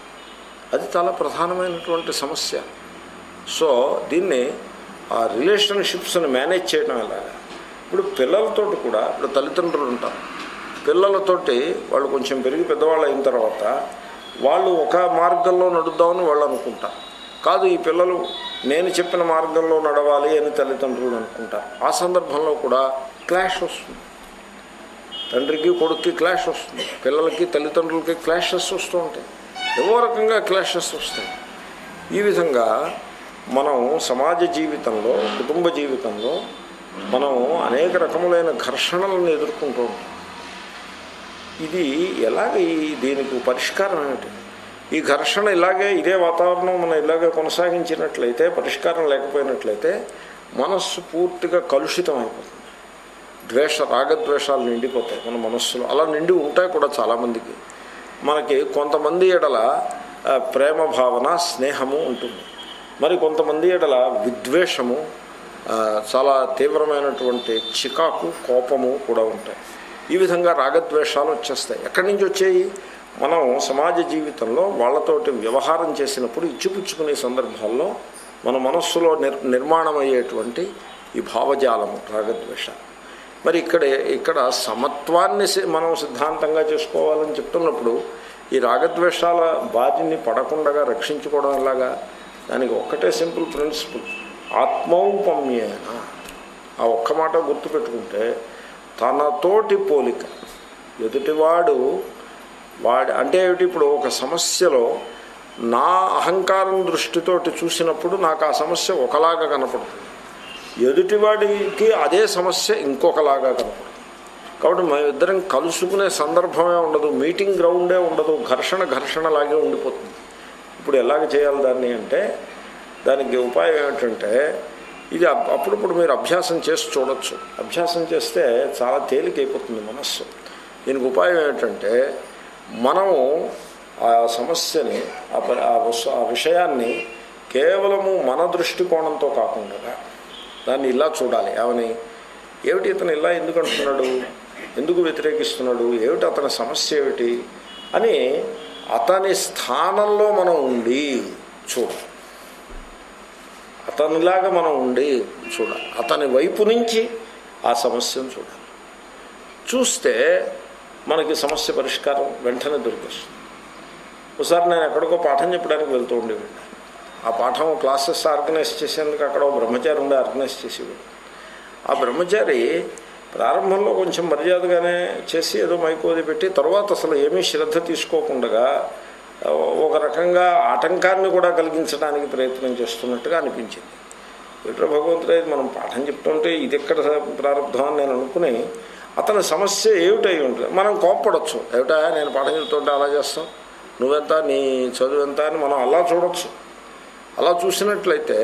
అది చాలా ప్రధానమైనటువంటి సమస్య. సో దీన్ని ఆ రిలేషన్షిప్స్ని మేనేజ్ చేయడం ఎలాగా. ఇప్పుడు పిల్లలతోటి కూడా, ఇప్పుడు తల్లిదండ్రులు ఉంటారు, పిల్లలతోటి వాళ్ళు కొంచెం పెరిగి పెద్దవాళ్ళు అయిన తర్వాత వాళ్ళు ఒక మార్గంలో నడుద్దామని వాళ్ళు అనుకుంటారు. కాదు, ఈ పిల్లలు నేను చెప్పిన మార్గంలో నడవాలి అని తల్లిదండ్రులు అనుకుంటారు. ఆ సందర్భంలో కూడా క్లాష్ వస్తుంది, తండ్రికి కొడుక్కి క్లాష్ వస్తుంది, పిల్లలకి తల్లిదండ్రులకి క్లాషెస్ వస్తూ ఉంటాయి, ఏవో రకంగా క్లాషెస్ వస్తాయి. ఈ విధంగా మనం సమాజ జీవితంలో, కుటుంబ జీవితంలో మనం అనేక రకములైన ఘర్షణలను ఎదుర్కొంటూ ఉంటాం. ఇది ఎలాగ, ఈ దీనికి పరిష్కారం ఏమిటి? ఈ ఘర్షణ ఇలాగే, ఇదే వాతావరణం మనం ఇలాగే కొనసాగించినట్లయితే, పరిష్కారం లేకపోయినట్లయితే మనస్సు పూర్తిగా కలుషితం అయిపోతుంది. ద్వేష రాగద్వేషాలు నిండిపోతాయి మన మనస్సులో. అలా నిండి ఉంటాయి కూడా చాలామందికి. మనకి కొంతమంది ఎడల ప్రేమ భావన, స్నేహము ఉంటుంది, మరి కొంతమంది ఎడల విద్వేషము, చాలా తీవ్రమైనటువంటి చికాకు, కోపము కూడా ఉంటాయి. ఈ విధంగా రాగద్వేషాలు వచ్చేస్తాయి. ఎక్కడి నుంచి వచ్చాయి? మనం సమాజ జీవితంలో వాళ్ళతోటి వ్యవహారం చేసినప్పుడు ఇచ్చిపుచ్చుకునే సందర్భాల్లో మన మనస్సులో నిర్ నిర్మాణం అయ్యేటువంటి ఈ భావజాలము, రాగద్వేషాలు. మరి ఇక్కడ ఇక్కడ సమత్వాన్ని మనం సిద్ధాంతంగా చేసుకోవాలని చెప్తున్నప్పుడు ఈ రాగద్వేషాల బాధిని పడకుండా రక్షించుకోవడం ఎలాగా? దానికి ఒక్కటే సింపుల్ ప్రిన్సిపల్, ఆత్మౌపమ్యేన. ఆ ఒక్క మాట గుర్తుపెట్టుకుంటే, తనతోటి పోలిక, ఎదుటివాడు వాడి అంటే ఏమిటి? ఇప్పుడు ఒక సమస్యలో నా అహంకారం దృష్టితోటి చూసినప్పుడు నాకు ఆ సమస్య ఒకలాగా కనపడుతుంది, ఎదుటివాడికి అదే సమస్య ఇంకొకలాగా కనపడుతుంది. కాబట్టి మేము ఇద్దరం కలుసుకునే సందర్భమే ఉండదు, మీటింగ్ గ్రౌండే ఉండదు, ఘర్షణ ఘర్షణలాగే ఉండిపోతుంది. ఇప్పుడు ఎలాగ చేయాలి దాన్ని అంటే, దానికి ఉపాయం ఏమిటంటే, ఇది అప్పుడప్పుడు మీరు అభ్యాసం చేసి చూడొచ్చు. అభ్యాసం చేస్తే చాలా తేలికైపోతుంది మనస్సు. దీనికి ఉపాయం ఏమిటంటే, మనము ఆ సమస్యని, ఆ విషయాన్ని కేవలము మన దృష్టికోణంతో కాకుండా దాన్ని ఇలా చూడాలి. ఏమని, ఏమిటి ఇతను ఇలా ఎందుకు అంటున్నాడు, ఎందుకు వ్యతిరేకిస్తున్నాడు, ఏమిటి అతని సమస్య ఏమిటి అని అతని స్థానంలో మనం ఉండి చూడాలి. అతనిలాగా మనం ఉండి చూడాలి, అతని వైపు నుంచి ఆ సమస్యను చూడాలి. చూస్తే మనకి సమస్య పరిష్కారం వెంటనే దొరికేస్తుంది. ఒకసారి నేను ఎక్కడికో పాఠం చెప్పడానికి వెళ్తూ ఉండేవాడిని. ఆ పాఠం క్లాసెస్ ఆర్గనైజ్ చేసేందుకు అక్కడ బ్రహ్మచారి ఉండే ఆర్గనైజ్ చేసేవాడు. ఆ బ్రహ్మచారి ప్రారంభంలో కొంచెం మర్యాదగానే చేసి ఏదో మైకోది పెట్టి, తర్వాత అసలు ఏమీ శ్రద్ధ తీసుకోకుండా ఒక రకంగా ఆటంకాన్ని కూడా కలిగించడానికి ప్రయత్నం చేస్తున్నట్టుగా అనిపించింది. వీటిలో భగవంతుడు మనం పాఠం చెప్తుంటే ఇది ఎక్కడ ప్రారంభం అని నేను అనుకుని అతని సమస్య ఏమిటై ఉంటుంది. మనం కోప్పడచ్చు, ఏమిటా నేను పాఠం చెప్తుంటే అలా చేస్తాం, నువ్వెంత నీ చదువు ఎంత అని మనం అలా చూడవచ్చు. అలా చూసినట్లయితే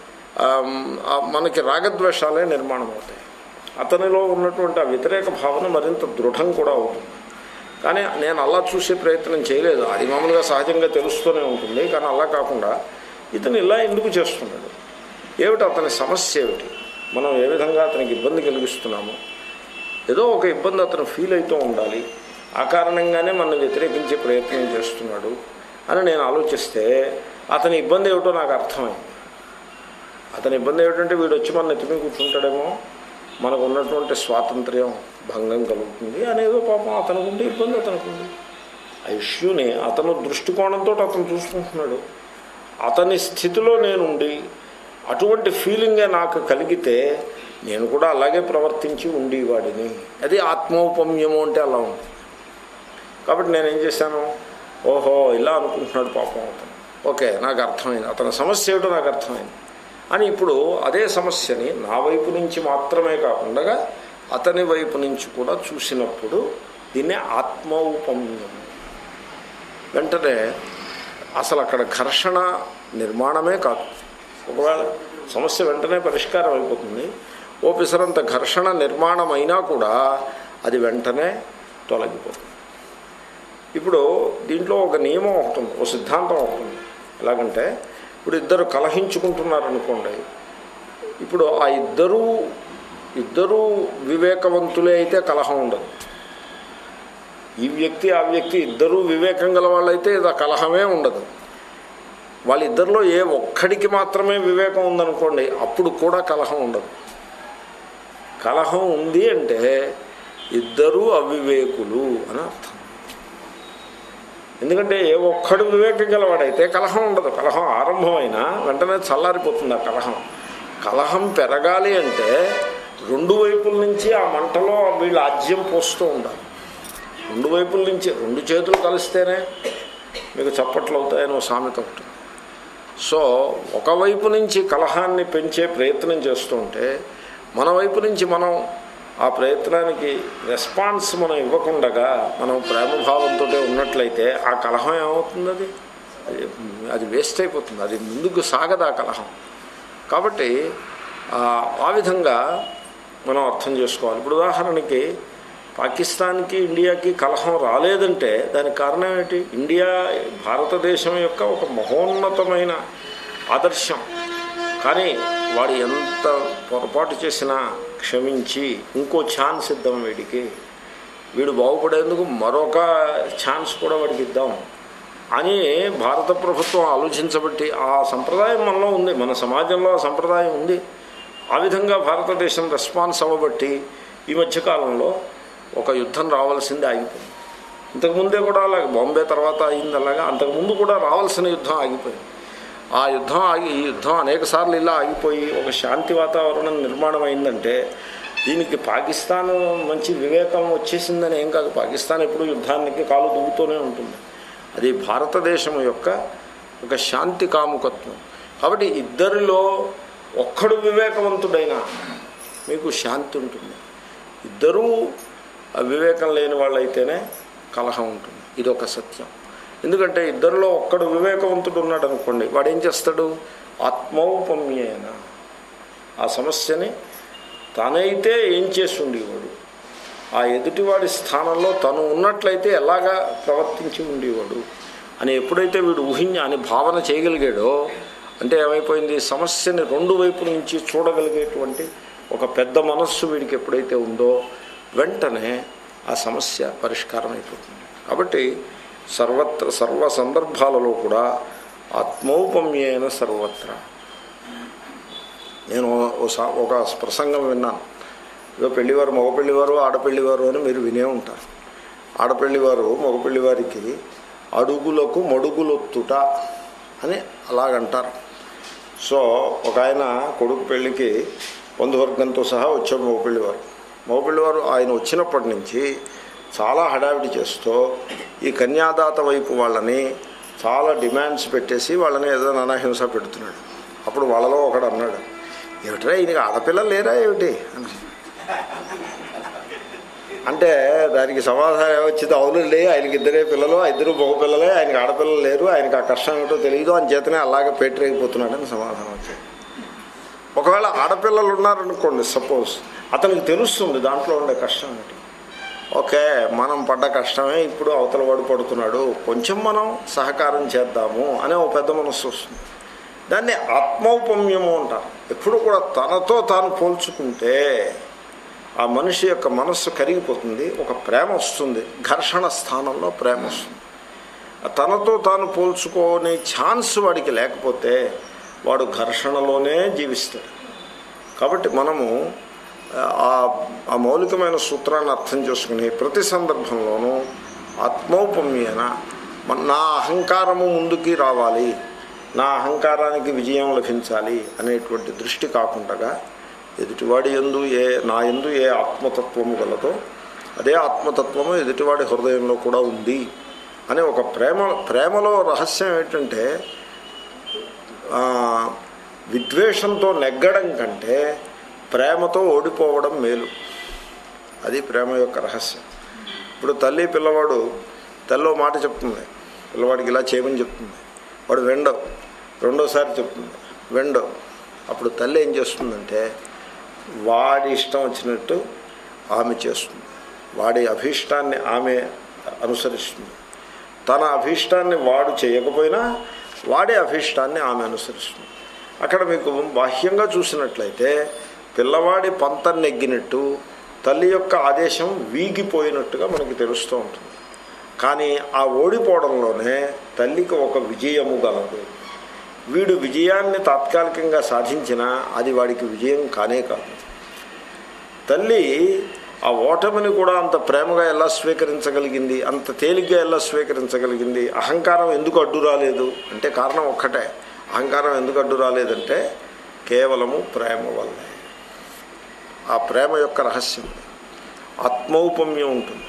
మనకి రాగద్వేషాలే నిర్మాణం అవుతాయి. అతనిలో ఉన్నటువంటి ఆ వ్యతిరేక భావన మరింత దృఢం కూడా అవుతుంది. కానీ నేను అలా చూసే ప్రయత్నం చేయలేదు, అది మామూలుగా సహజంగా తెలుస్తూనే ఉంటుంది. కానీ అలా కాకుండా ఇతను ఇలా ఎందుకు చేస్తున్నాడు, ఏమిటి అతని సమస్య ఏమిటి, మనం ఏ విధంగా అతనికి ఇబ్బంది కలిగిస్తున్నాము, ఏదో ఒక ఇబ్బంది అతను ఫీల్ అవుతూ ఉండాలి, ఆ కారణంగానే మనం వ్యతిరేకించే ప్రయత్నం చేస్తున్నాడు అని నేను ఆలోచిస్తే అతని ఇబ్బంది ఏమిటో నాకు అర్థమైంది. అతని ఇబ్బంది ఏమిటంటే వీడు వచ్చి మన నెత్తిమీ కూర్చుంటాడేమో, మనకు ఉన్నటువంటి స్వాతంత్ర్యం భంగం కలుగుతుంది అనేదో పాపం అతనికి ఉండే ఇబ్బంది అతనికి ఉంది. ఆ ఇష్యూని అతను దృష్టికోణంతో అతను చూసుకుంటున్నాడు. అతని స్థితిలో నేనుండి అటువంటి ఫీలింగే నాకు కలిగితే నేను కూడా అలాగే ప్రవర్తించి ఉండేవాడిని. అది ఆత్మౌపమ్యము అంటే అలా ఉంది. కాబట్టి నేనేం చేశాను, ఓహో ఇలా అనుకుంటున్నాడు పాపం అతను, ఓకే నాకు అర్థమైంది, అతని సమస్య ఏమిటో నాకు అర్థమైంది అని ఇప్పుడు అదే సమస్యని నా వైపు నుంచి మాత్రమే కాకుండా అతని వైపు నుంచి కూడా చూసినప్పుడు దీన్నే ఆత్మౌపమ్యం. వెంటనే అసలు అక్కడ ఘర్షణ నిర్మాణమే కాదు, ఒకవేళ సమస్య వెంటనే పరిష్కారం అయిపోతుంది. ఓపిసరంత ఘర్షణ నిర్మాణం అయినా కూడా అది వెంటనే తొలగిపోతుంది. ఇప్పుడు దీంట్లో ఒక నియమం ఒకటి ఉంది, ఒక సిద్ధాంతం ఒకటి ఉంది. ఎలాగంటే ఇప్పుడు ఇద్దరు కలహించుకుంటున్నారనుకోండి, ఇప్పుడు ఆ ఇద్దరూ ఇద్దరూ వివేకవంతులే అయితే కలహం ఉండదు. ఈ వ్యక్తి ఆ వ్యక్తి ఇద్దరూ వివేకం గల వాళ్ళైతే ఇది ఆ కలహమే ఉండదు. వాళ్ళిద్దరిలో ఏ ఒక్కడికి మాత్రమే వివేకం ఉందనుకోండి, అప్పుడు కూడా కలహం ఉండదు. కలహం ఉంది అంటే ఇద్దరూ అవివేకులు అని అర్థం. ఎందుకంటే ఏ ఒక్కడు వివేకం గలవాడైతే కలహం ఉండదు. కలహం ఆరంభమైనా వెంటనే చల్లారిపోతుంది ఆ కలహం. కలహం పెరగాలి అంటే రెండు వైపుల నుంచి ఆ మంటలో వీళ్ళు ఆజ్యం పోస్తూ ఉండాలి. రెండు వైపుల నుంచి రెండు చేతులు కలిస్తేనే మీకు చప్పట్లు అవుతాయని ఒక సామెత ఒకటి. సో ఒకవైపు నుంచి కలహాన్ని పెంచే ప్రయత్నం చేస్తుంటే మన వైపు నుంచి మనం ఆ ప్రయత్నానికి రెస్పాన్స్ మనం ఇవ్వకుండగా మనం ప్రేమభావంతో ఉన్నట్లయితే ఆ కలహం ఏమవుతుంది, అది అది వేస్ట్ అయిపోతుంది, అది ముందుకు సాగదు ఆ కలహం. కాబట్టి ఆ విధంగా మనం అర్థం చేసుకోవాలి. ఇప్పుడు ఉదాహరణకి పాకిస్తాన్కి ఇండియాకి కలహం రాలేదంటే దానికి కారణం ఏంటి? ఇండియా భారతదేశం యొక్క ఒక మహోన్నతమైన ఆదర్శం. కానీ వాడు ఎంత పొరపాటు చేసినా క్షమించి ఇంకో ఛాన్స్ ఇద్దాం, వీడికి వీడు బాగుపడేందుకు మరొక ఛాన్స్ కూడా వాడికి ఇద్దాం అని భారత ప్రభుత్వం ఆలోచించబట్టి ఆ సంప్రదాయం మనలో ఉంది, మన సమాజంలో ఆ సంప్రదాయం ఉంది. ఆ విధంగా భారతదేశం రెస్పాన్స్ అవ్వబట్టి ఈ మధ్యకాలంలో ఒక యుద్ధం రావాల్సింది ఆగిపోయింది. ఇంతకుముందే కూడా అలాగే బాంబే తర్వాత అయింది, అలాగా అంతకుముందు కూడా రావాల్సిన యుద్ధం ఆగిపోయింది. ఆ యుద్ధం ఆగి ఈ యుద్ధం అనేక సార్లు ఇలా ఆగిపోయి ఒక శాంతి వాతావరణం నిర్మాణం అయిందంటే దీనికి పాకిస్తాన్ మంచి వివేకం వచ్చేసిందని ఏం కాదు. పాకిస్తాన్ ఎప్పుడు యుద్ధానికి కాలు దువ్వుతూనే ఉంటుంది. అది భారతదేశం యొక్క ఒక శాంతి కాముకత్వం. కాబట్టి ఇద్దరిలో ఒక్కడు వివేకవంతుడైనా మీకు శాంతి ఉంటుంది. ఇద్దరూ వివేకం లేని వాళ్ళైతేనే కలహం ఉంటుంది. ఇది ఒక సత్యం. ఎందుకంటే ఇద్దరిలో ఒక్కడు వివేకవంతుడు ఉన్నాడు అనుకోండి, వాడు ఏం చేస్తాడు? ఆత్మౌపమ్యేన ఆ సమస్యని తానైతే ఏం చేసి ఉండేవాడు, ఆ ఎదుటివాడి స్థానంలో తను ఉన్నట్లయితే ఎలాగా ప్రవర్తించి ఉండేవాడు అని ఎప్పుడైతే వీడు ఊహించ అని భావన చేయగలిగాడో అంటే ఏమైపోయింది, సమస్యని రెండు వైపుల నుంచి చూడగలిగేటువంటి ఒక పెద్ద మనస్సు వీడికి ఎప్పుడైతే ఉందో వెంటనే ఆ సమస్య పరిష్కారం అయిపోతుంది. కాబట్టి సర్వత్ర సర్వ సందర్భాలలో కూడా ఆత్మౌపమ్యేన సర్వత్ర. నేను ఒక ప్రసంగం విన్నాను. ఏదో పెళ్లివారు మగపెళ్లివారు ఆడపెళ్లివారు అని మీరు వినే ఉంటారు. ఆడపెళ్లివారు మగపెళ్లివారికి అడుగులకు మడుగులొత్తుట అని అలాగంటారు. సో ఒక ఆయన కొడుకు పెళ్ళికి బంధువర్గంతో సహా వచ్చాడు మగపెళ్లివారు. మగపెళ్లివారు ఆయన వచ్చినప్పటి నుంచి చాలా హడావిడి చేస్తూ ఈ కన్యాదాత వైపు వాళ్ళని చాలా డిమాండ్స్ పెట్టేసి వాళ్ళని ఏదో నానాహింస పెడుతున్నాడు. అప్పుడు వాళ్ళలో ఒకడు అన్నాడు, ఏమిట్రా ఈయనకి ఆడపిల్లలు లేరా ఏమిటి అని. అంటే దానికి సమాధానం ఏమొచ్చింది, అవునులే ఆయనకి ఇద్దరే పిల్లలు, ఇద్దరు మగ పిల్లలే, ఆయనకి ఆడపిల్లలు లేరు, ఆయనకి ఆ కష్టం ఏమిటో తెలియదు అని చేతనే అలాగే పేటరేగిపోతున్నాడని సమాధానం వచ్చింది. ఒకవేళ ఆడపిల్లలు ఉన్నారనుకోండి, సపోజ్ అతనికి తెలుస్తుంది దాంట్లో ఉండే కష్టం ఏంటి. ఓకే, మనం పడ్డ కష్టమే ఇప్పుడు అవతల వాడు పడుతున్నాడు, కొంచెం మనం సహకారం చేద్దాము అనే ఒక పెద్ద మనస్సు వస్తుంది. దాన్ని ఆత్మౌపమ్యము అంటారు. ఎప్పుడు కూడా తనతో తాను పోల్చుకుంటే ఆ మనిషి యొక్క మనస్సు కరిగిపోతుంది, ఒక ప్రేమ వస్తుంది, ఘర్షణ స్థానంలో ప్రేమ వస్తుంది. తనతో తాను పోల్చుకోనే ఛాన్స్ వాడికి లేకపోతే వాడు ఘర్షణలోనే జీవిస్తాడు. కాబట్టి మనము ఆ మౌలికమైన సూత్రాన్ని అర్థం చేసుకుని ప్రతి సందర్భంలోనూ ఆత్మౌపమ్యేన నా అహంకారము ముందుకి రావాలి, నా అహంకారానికి విజయం లభించాలి అనేటువంటి దృష్టి కాకుండా ఎదుటివాడి యందు ఏ నా యందు ఏ ఆత్మతత్వము గలదో అదే ఆత్మతత్వము ఎదుటివాడి హృదయంలో కూడా ఉంది అనే ఒక ప్రేమ. ప్రేమలో రహస్యం ఏంటంటే విద్వేషంతో నెగ్గడం కంటే ప్రేమతో ఓడిపోవడం మేలు. అది ప్రేమ యొక్క రహస్యం. ఇప్పుడు తల్లి పిల్లవాడు తల్లో మాట చెప్తుంది, పిల్లవాడికి ఇలా చేయమని చెప్తుంది, వాడు వెండో, రెండోసారి చెప్తుంది వెండో. అప్పుడు తల్లి ఏం చేస్తుందంటే వాడి ఇష్టం వచ్చినట్టు ఆమె చేస్తుంది, వాడి అభీష్టాన్ని ఆమె అనుసరిస్తుంది. తన అభీష్టాన్ని వాడు చేయకపోయినా వాడి అభీష్టాన్ని ఆమె అనుసరిస్తుంది. అక్కడ మీకు బాహ్యంగా చూసినట్లయితే పిల్లవాడి పంతం నెగ్గినట్టు తల్లి యొక్క ఆదేశం వీగిపోయినట్టుగా మనకి తెలుస్తూ ఉంటుంది. కానీ ఆ ఓడిపోవడంలోనే తల్లికి ఒక విజయము గలదు. వీడు విజయాన్ని తాత్కాలికంగా సాధించినా అది వాడికి విజయం కానే కాదు. తల్లి ఆ ఓటమిని కూడా అంత ప్రేమగా ఎలా స్వీకరించగలిగింది, అంత తేలిగ్గా ఎలా స్వీకరించగలిగింది? అహంకారం ఎందుకు అడ్డు రాలేదు అంటే కారణం ఒక్కటే. అహంకారం ఎందుకు అడ్డు రాలేదంటే కేవలము ప్రేమ వల్లే. ఆ ప్రేమ యొక్క రహస్యం ఆత్మౌపమ్యం ఉంటుంది.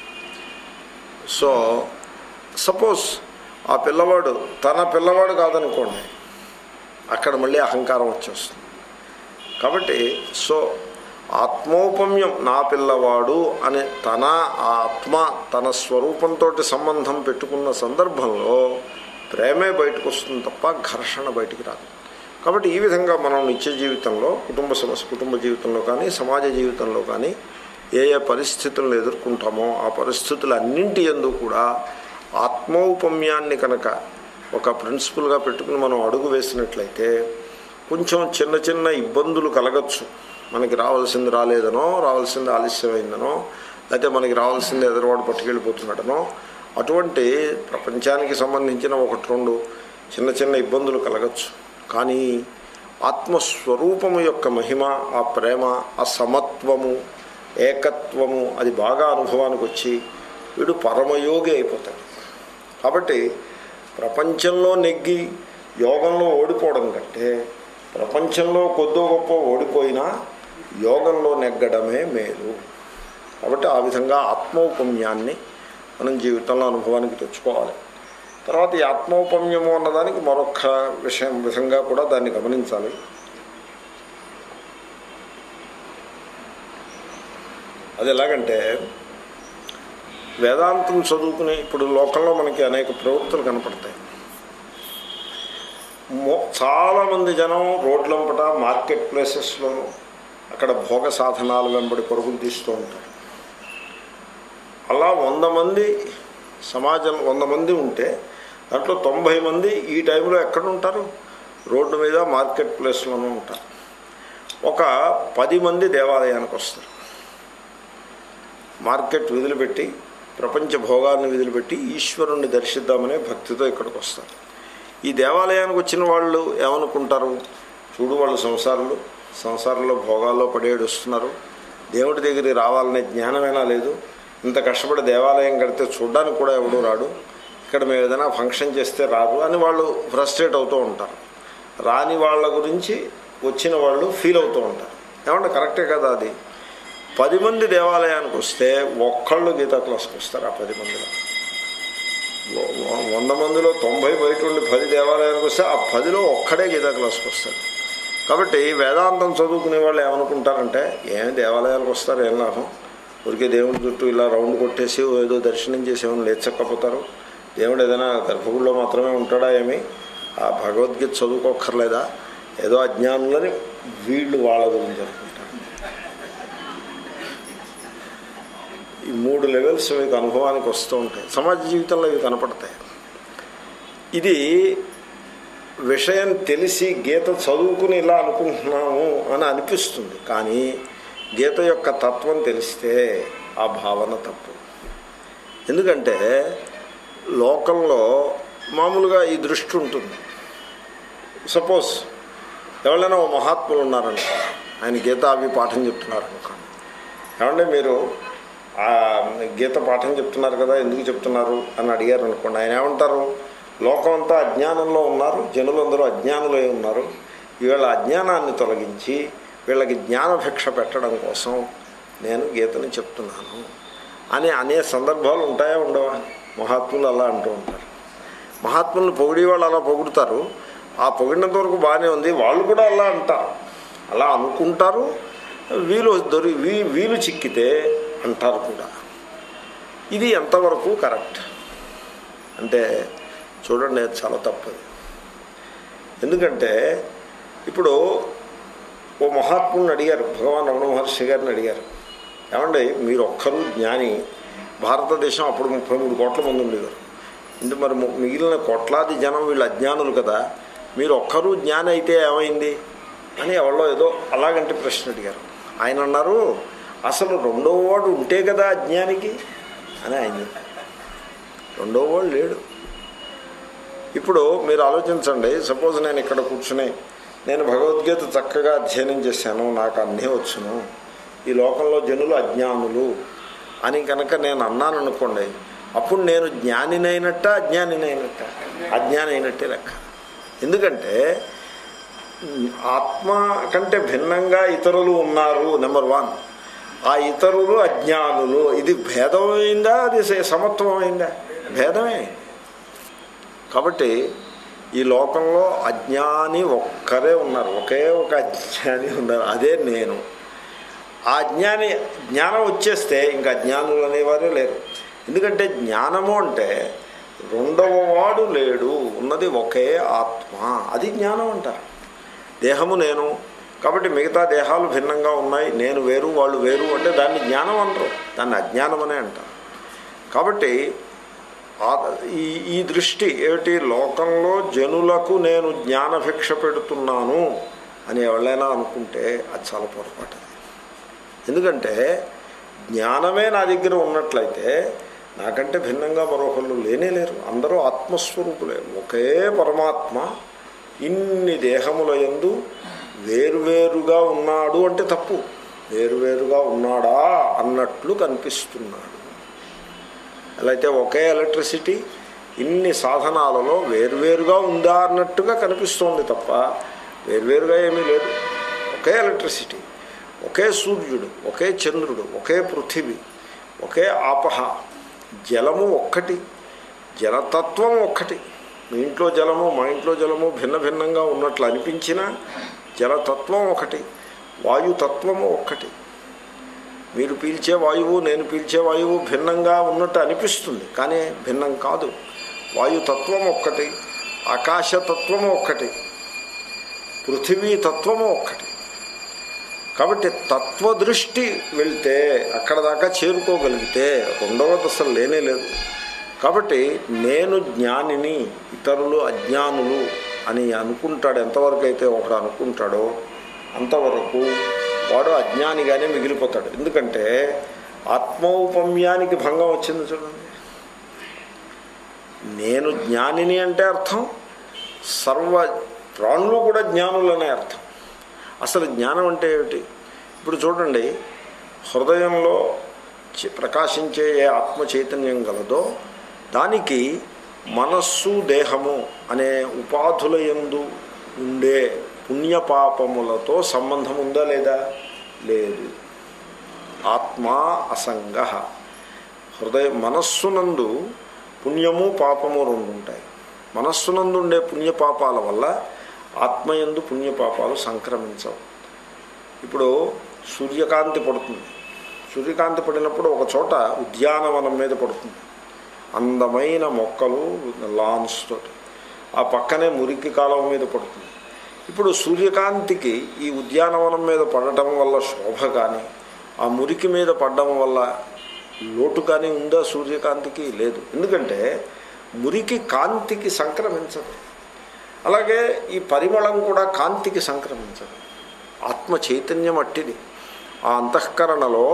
సో సపోజ్ ఆ పిల్లవాడు తన పిల్లవాడు కాదనుకోండి, అక్కడ మళ్ళీ అహంకారం వచ్చేస్తుంది. కాబట్టి సో ఆత్మౌపమ్యం, నా పిల్లవాడు అనే తన ఆత్మ తన స్వరూపంతో సంబంధం పెట్టుకున్న సందర్భంలో ప్రేమే బయటకు వస్తుంది తప్ప ఘర్షణ బయటికి రాదు. కాబట్టి ఈ విధంగా మనం నిత్య జీవితంలో, కుటుంబ సమస్య కుటుంబ జీవితంలో కానీ సమాజ జీవితంలో కానీ ఏ ఏ పరిస్థితులను ఎదుర్కొంటామో ఆ పరిస్థితులన్నింటి యందు కూడా ఆత్మౌపమ్యాన్ని కనుక ఒక ప్రిన్సిపల్గా పెట్టుకుని మనం అడుగు వేసినట్లయితే కొంచెం చిన్న చిన్న ఇబ్బందులు కలగచ్చు. మనకి రావాల్సింది రాలేదనో, రావాల్సింది ఆలస్యమైందనో, లేకపోతే మనకి రావాల్సింది ఎదురువాడు పట్టుకెళ్ళిపోతున్నాడనో, అటువంటి ప్రపంచానికి సంబంధించిన ఒకటి రెండు చిన్న చిన్న ఇబ్బందులు కలగచ్చు. కానీ ఆత్మస్వరూపము యొక్క మహిమ, ఆ ప్రేమ, ఆ సమత్వము, ఏకత్వము అది బాగా అనుభవానికి వచ్చి వీడు పరమయోగి అయిపోతాడు. కాబట్టి ప్రపంచంలో నెగ్గి యోగంలో ఓడిపోవడం కంటే ప్రపంచంలో కొద్దో గొప్ప ఓడిపోయినా యోగంలో నెగ్గడమే మేలు. కాబట్టి ఆ విధంగా ఆత్మౌపమ్యాన్ని మనం జీవితంలో అనుభవానికి తెచ్చుకోవాలి. తర్వాత ఈ ఆత్మౌపమ్యము అన్నదానికి మరొక విషయం విధంగా కూడా దాన్ని గమనించాలి. అది ఎలాగంటే వేదాంతం చదువుకుని ఇప్పుడు లోకంలో మనకి అనేక ప్రవృత్తులు కనపడతాయి. చాలామంది జనం రోడ్లంపట మార్కెట్ ప్లేసెస్లోనూ అక్కడ భోగ సాధనాల వెంబడి పరుగులు తీస్తూ ఉంటారు. అలా వంద మంది సమాజం వంద మంది ఉంటే దాంట్లో తొంభై మంది ఈ టైంలో ఎక్కడ ఉంటారు? రోడ్డు మీద మార్కెట్ ప్లేస్లోనూ ఉంటారు. ఒక పది మంది దేవాలయానికి వస్తారు. మార్కెట్ విధులుపెట్టి ప్రపంచ భోగాలను విధులుపెట్టి ఈశ్వరుణ్ణి దర్శిద్దామనే భక్తితో ఇక్కడికి వస్తారు. ఈ దేవాలయానికి వచ్చిన వాళ్ళు ఏమనుకుంటారు? చూడు వాళ్ళు సంసారులు, సంసారంలో భోగాల్లో పడేడు వస్తున్నారు, దేవుడి దగ్గరికి రావాలనే జ్ఞానమైనా లేదు, ఇంత కష్టపడి దేవాలయం కడితే చూడడానికి కూడా ఎవడూ రాడు, ఇక్కడ మేము ఏదైనా ఫంక్షన్ చేస్తే రాదు అని వాళ్ళు ఫ్రస్ట్రేట్ అవుతూ ఉంటారు. రాని వాళ్ళ గురించి వచ్చిన వాళ్ళు ఫీల్ అవుతూ ఉంటారు. ఏమంటే కరెక్టే కదా అది. పది మంది దేవాలయానికి వస్తే ఒక్కళ్ళు గీతా క్లాస్కి వస్తారు. ఆ పది మందిలో వంద మందిలో తొంభై బయట ఉండి పది దేవాలయానికి వస్తే ఆ పదిలో ఒక్కడే గీతా క్లాస్కి వస్తారు. కాబట్టి వేదాంతం చదువుకునే వాళ్ళు ఏమనుకుంటారంటే ఏం దేవాలయాలకు వస్తారు, ఏం లాభం, ఊరికే దేవుడి చుట్టూ ఇలా రౌండ్ కొట్టేసి ఏదో దర్శనం చేసేమని లేచక్కపోతారు. దేవుడు ఏదైనా గర్భగుడిలో మాత్రమే ఉంటాడా ఏమి? ఆ భగవద్గీత చదువుకోక్కర్లేదా? ఏదో అజ్ఞానులని వీళ్ళు వాళ్ళ గురించి అనుకుంటారు. ఈ మూడు లెవెల్స్ మీకు అనుభవానికి వస్తూ ఉంటాయి. సమాజ జీవితంలో ఇవి కనపడతాయి. ఇది విషయం తెలిసి గీత చదువుకుని ఇలా అనుకుంటున్నాము అని అనిపిస్తుంది. కానీ గీత యొక్క తత్వం తెలిస్తే ఆ భావన తప్పు. ఎందుకంటే లోకంలో మామూలుగా ఈ దృష్టి ఉంటుంది. సపోజ్ ఎవరైనా ఓ మహాత్ములు ఉన్నారనుకో, ఆయన గీత అవి పాఠం చెప్తున్నారు అనుకోండి. ఏమంటే మీరు గీత పాఠం చెప్తున్నారు కదా, ఎందుకు చెప్తున్నారు అని అడిగారు అనుకోండి. ఆయన ఏమంటారు? లోకం అంతా అజ్ఞానంలో ఉన్నారు, జనులందరూ అజ్ఞానులై ఉన్నారు. వీళ్ళ అజ్ఞానాన్ని తొలగించి వీళ్ళకి జ్ఞానభిక్ష పెట్టడం కోసం నేను గీతని చెప్తున్నాను అని అనే సందర్భాలు ఉంటాయా ఉండవా? మహాత్ములు అలా అంటూ ఉంటారు. మహాత్ములను పొగిడే వాళ్ళు అలా పొగుడుతారు. ఆ పొగిడినంత వరకు బాగానే ఉంది. వాళ్ళు కూడా అలా అంటారు, అలా అనుకుంటారు. వీలు దొరి వీ వీలు చిక్కితే అంటారు కూడా. ఇది ఎంతవరకు కరెక్ట్ అంటే చూడండి, అది చాలా తప్పది. ఎందుకంటే ఇప్పుడు ఓ మహాత్ముని అడిగారు, భగవాన్ రమణ మహర్షి గారిని అడిగారు, ఏమండి మీరు ఒక్కరు జ్ఞాని, భారతదేశం అప్పుడు ముప్పై మూడు కోట్ల మంది ఉండేవారు, అంటే మరి మిగిలిన కోట్లాది జనం వీళ్ళు అజ్ఞానులు కదా, మీరు ఒక్కరు జ్ఞాని అయితే ఏమైంది అని ఎవరో ఏదో అలాగంటే ప్రశ్న అడిగారు. ఆయన అన్నారు, అసలు రెండో వాడు ఉంటే కదా అజ్ఞానికి అని ఆయన చెప్పారు. రెండో వాడు లేడు. ఇప్పుడు మీరు ఆలోచించండి, సపోజ్ నేను ఇక్కడ కూర్చుని నేను భగవద్గీత చక్కగా అధ్యయనం చేశాను, నాకు అన్నీ వచ్చును, ఈ లోకంలో జనులు అజ్ఞానులు అని కనుక నేను అన్నాను అనుకోండి, అప్పుడు నేను జ్ఞానినైనట్ట అజ్ఞానినైనట్ట? అజ్ఞాని అయినట్టే లెక్క. ఎందుకంటే ఆత్మ కంటే భిన్నంగా ఇతరులు ఉన్నారు, నెంబర్ వన్. ఆ ఇతరులు అజ్ఞానులు, ఇది భేదమైందా? అది సమత్వమైందా? భేదమే. కాబట్టి ఈ లోకంలో అజ్ఞాని ఒక్కరే ఉన్నారు, ఒకే ఒక అజ్ఞాని ఉన్నారు, అదే నేను. ఆ జ్ఞాని జ్ఞానం వచ్చేస్తే ఇంకా అజ్ఞానులు అనేవారే లేరు. ఎందుకంటే జ్ఞానము అంటే రెండవ వాడు లేడు, ఉన్నది ఒకే ఆత్మ, అది జ్ఞానం అంటారు. దేహము నేను, కాబట్టి మిగతా దేహాలు భిన్నంగా ఉన్నాయి, నేను వేరు వాళ్ళు వేరు అంటే దాన్ని జ్ఞానం అనరు, దాన్ని అజ్ఞానం అనే అంటారు. కాబట్టి ఈ ఈ దృష్టి ఏమిటి? లోకంలో జనులకు నేను జ్ఞానభిక్ష పెడుతున్నాను అని ఎవరైనా అనుకుంటే అది చాలా పొరపాటు. ఎందుకంటే జ్ఞానమే నా దగ్గర ఉన్నట్లయితే నాకంటే భిన్నంగా మరొకళ్ళు లేనే లేరు, అందరూ ఆత్మస్వరూపులే, ఒకే పరమాత్మ ఇన్ని దేహముల యందు వేరువేరుగా ఉన్నాడు అంటే తప్పు. వేరువేరుగా ఉన్నాడా అన్నట్లు కనిపిస్తున్నాడు. ఎలా అయితే ఒకే ఎలక్ట్రిసిటీ ఇన్ని సాధనాలలో వేరువేరుగా ఉందా అన్నట్టుగా కనిపిస్తోంది తప్ప వేరువేరుగా ఏమీ లేదు. ఒకే ఎలక్ట్రిసిటీ, ఒకే సూర్యుడు, ఒకే చంద్రుడు, ఒకే పృథివీ, ఒకే ఆపహ, జలము ఒక్కటి, జలతత్వం ఒక్కటి. మీ ఇంట్లో జలము మా ఇంట్లో జలము భిన్న భిన్నంగా ఉన్నట్లు అనిపించినా జలతత్వం ఒకటి, వాయుతత్వము ఒక్కటి. మీరు పీల్చే వాయువు నేను పీల్చే వాయువు భిన్నంగా ఉన్నట్టు అనిపిస్తుంది, కానీ భిన్నం కాదు. వాయుతత్వం ఒక్కటి, ఆకాశతత్వము ఒక్కటి, పృథివీ తత్వము ఒక్కటి. కాబట్టి తత్వదృష్టి వెళ్తే అక్కడ దాకా చేరుకోగలిగితే రెండవది అసలు లేనే లేదు. కాబట్టి నేను జ్ఞానిని, ఇతరులు అజ్ఞానులు అని అనుకుంటాడు. ఎంతవరకు అయితే ఒకడు అనుకుంటాడో అంతవరకు వాడు అజ్ఞానిగానే మిగిలిపోతాడు. ఎందుకంటే ఆత్మౌపమ్యానికి భంగం వచ్చింది చూడండి. నేను జ్ఞానిని అంటే అర్థం సర్వ ప్రాణులు కూడా జ్ఞానులనే అర్థం. అసలు జ్ఞానం అంటే ఏమిటి? ఇప్పుడు చూడండి, హృదయంలో ప్రకాశించే ఏ ఆత్మ చైతన్యం గలదో దానికి మనస్సు దేహము అనే ఉపాధుల యందు ఉండే పుణ్యపాపములతో సంబంధం ఉందా లేదా? లేదు. ఆత్మ అసంగ. హృదయ మనస్సునందు పుణ్యము పాపము రెండు ఉంటాయి. మనస్సునందు ఉండే పుణ్యపాపాల వల్ల ఆత్మయందు పుణ్యపాపాలు సంక్రమించవు. ఇప్పుడు సూర్యకాంతి పడుతుంది, సూర్యకాంతి పడినప్పుడు ఒక చోట ఉద్యానవనం మీద పడుతుంది, అందమైన మొక్కలు లాన్స్ తోటి, ఆ పక్కనే మురికి కాలువ మీద పడుతుంది. ఇప్పుడు సూర్యకాంతికి ఈ ఉద్యానవనం మీద పడటం వల్ల శోభ కానీ, ఆ మురికి మీద పడడం వల్ల లోటు కానీ ఉందా సూర్యకాంతికి? లేదు. ఎందుకంటే మురికి కాంతికి సంక్రమించదు. అలాగే ఈ పరిమళం కూడా కాంతికి సంక్రమించదు. ఆత్మ చైతన్యం అట్టిది. ఆ అంతఃకరణలో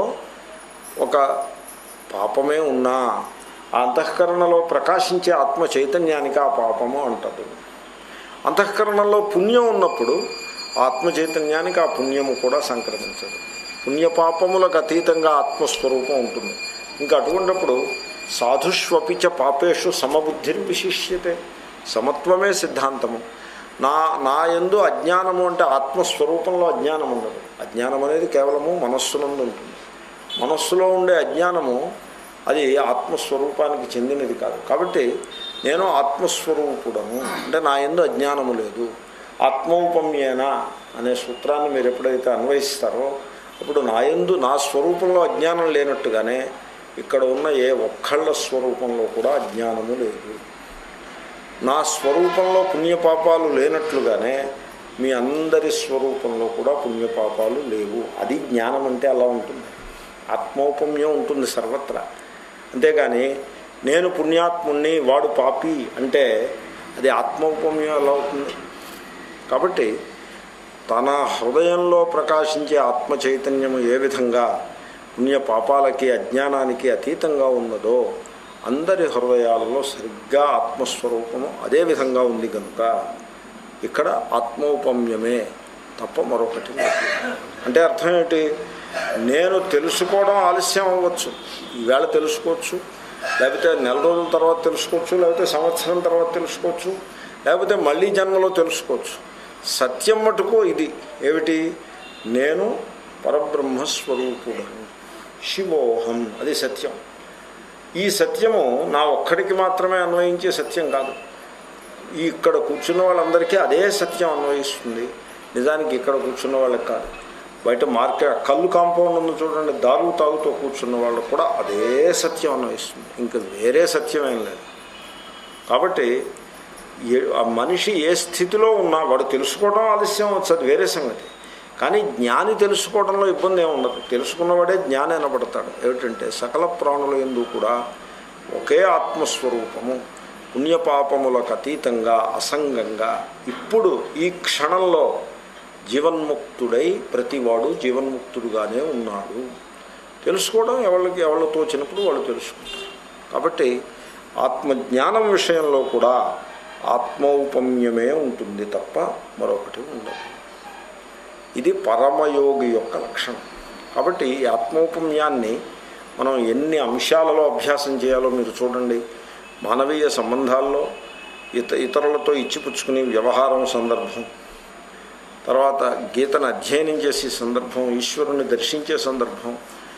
ఒక పాపమే ఉన్నా ఆ అంతఃకరణలో ప్రకాశించే ఆత్మ చైతన్యానికి ఆ పాపము అంటదు. అంతఃకరణలో పుణ్యం ఉన్నప్పుడు ఆత్మ చైతన్యానికి ఆ పుణ్యము కూడా సంక్రమించదు. పుణ్యపాపములకు అతీతంగా ఆత్మస్వరూపం ఉంటుంది. ఇంకా అటువంటిప్పుడు సాధుష్వపిచ పాపేషు సమబుద్ధిని విశిష్యతే. సమత్వమే సిద్ధాంతము. నా నా యందు అజ్ఞానము అంటే ఆత్మస్వరూపంలో అజ్ఞానం ఉండదు. అజ్ఞానం అనేది కేవలము మనస్సునందు ఉంటుంది. మనస్సులో ఉండే అజ్ఞానము అది ఆత్మస్వరూపానికి చెందినది కాదు. కాబట్టి నేను ఆత్మస్వరూపుడను అంటే నా యందు అజ్ఞానము లేదు. ఆత్మౌపమ్యేన అనే సూత్రాన్ని మీరు ఎప్పుడైతే అన్వయిస్తారో అప్పుడు నా యందు నా స్వరూపంలో అజ్ఞానం లేనట్టుగానే ఇక్కడ ఉన్న ఏ ఒక్కళ్ళ స్వరూపంలో కూడా అజ్ఞానము లేదు. నా స్వరూపంలో పుణ్యపాపాలు లేనట్లుగానే మీ అందరి స్వరూపంలో కూడా పుణ్యపాపాలు లేవు. అది జ్ఞానం అంటే అలా ఉంటుంది. ఆత్మౌపమ్యం ఉంటుంది సర్వత్రా. అంతేగాని నేను పుణ్యాత్ముణ్ణి వాడు పాపి అంటే అది ఆత్మౌపమ్యం ఎలా అవుతుంది? కాబట్టి తన హృదయంలో ప్రకాశించే ఆత్మ చైతన్యము ఏ విధంగా పుణ్య పాపాలకి అజ్ఞానానికి అతీతంగా ఉన్నదో అందరి హృదయాలలో సరిగ్గా ఆత్మస్వరూపము అదే విధంగా ఉంది కనుక ఇక్కడ ఆత్మౌపమ్యమే తప్ప మరొకటి లేదు. అంటే అర్థం ఏంటి? నేను తెలుసుకోవడం ఆలస్యం అవ్వచ్చు, ఈవేళ తెలుసుకోవచ్చు, లేకపోతే నెల రోజుల తర్వాత తెలుసుకోవచ్చు, లేకపోతే సంవత్సరం తర్వాత తెలుసుకోవచ్చు, లేకపోతే మళ్ళీ జన్మలో తెలుసుకోవచ్చు. సత్యం మటుకు ఇది ఏమిటి? నేను పరబ్రహ్మస్వరూపుడను, శివోహం. అది సత్యం. ఈ సత్యము నా ఒక్కడికి మాత్రమే అన్వయించే సత్యం కాదు. ఈ ఇక్కడ కూర్చున్న వాళ్ళందరికీ అదే సత్యం అన్వయిస్తుంది. నిజానికి ఇక్కడ కూర్చున్న వాళ్ళకి కాదు, బయట మార్కెట్ కళ్ళు కాంపౌండ్ ఉంది చూడండి, దారు తాగుతూ కూర్చున్న వాళ్ళకు కూడా అదే సత్యం అన్వయిస్తుంది. ఇంకా వేరే సత్యం ఏం లేదు. కాబట్టి ఆ మనిషి ఏ స్థితిలో ఉన్నా వాడు తెలుసుకోవడం ఆలస్యం అవచ్చు, అది వేరే సంగతి. కానీ జ్ఞాని తెలుసుకోవడంలో ఇబ్బంది ఏమి ఉండదు. తెలుసుకున్నవాడే జ్ఞాని అనబడతాడు. ఏమిటంటే సకల ప్రాణుల యందు కూడా ఒకే ఆత్మస్వరూపము, పుణ్యపాపములకు అతీతంగా అసంగంగా ఇప్పుడు ఈ క్షణంలో జీవన్ముక్తుడై ప్రతివాడు జీవన్ముక్తుడుగానే ఉన్నాడు. తెలుసుకోవడం ఎవరికి ఎవరు తోచినప్పుడు వాళ్ళు తెలుసుకుంటారు. కాబట్టి ఆత్మజ్ఞానం విషయంలో కూడా ఆత్మౌపమ్యమే ఉంటుంది తప్ప మరొకటి ఉండదు. ఇది పరమయోగి యొక్క లక్షణం. కాబట్టి ఈ ఆత్మౌపమ్యాన్ని మనం ఎన్ని అంశాలలో అభ్యాసం చేయాలో మీరు చూడండి. మానవీయ సంబంధాల్లో ఇత ఇతరులతో ఇచ్చిపుచ్చుకునే వ్యవహారం సందర్భం, తర్వాత గీతను అధ్యయనం చేసే సందర్భం, ఈశ్వరుని దర్శించే సందర్భం,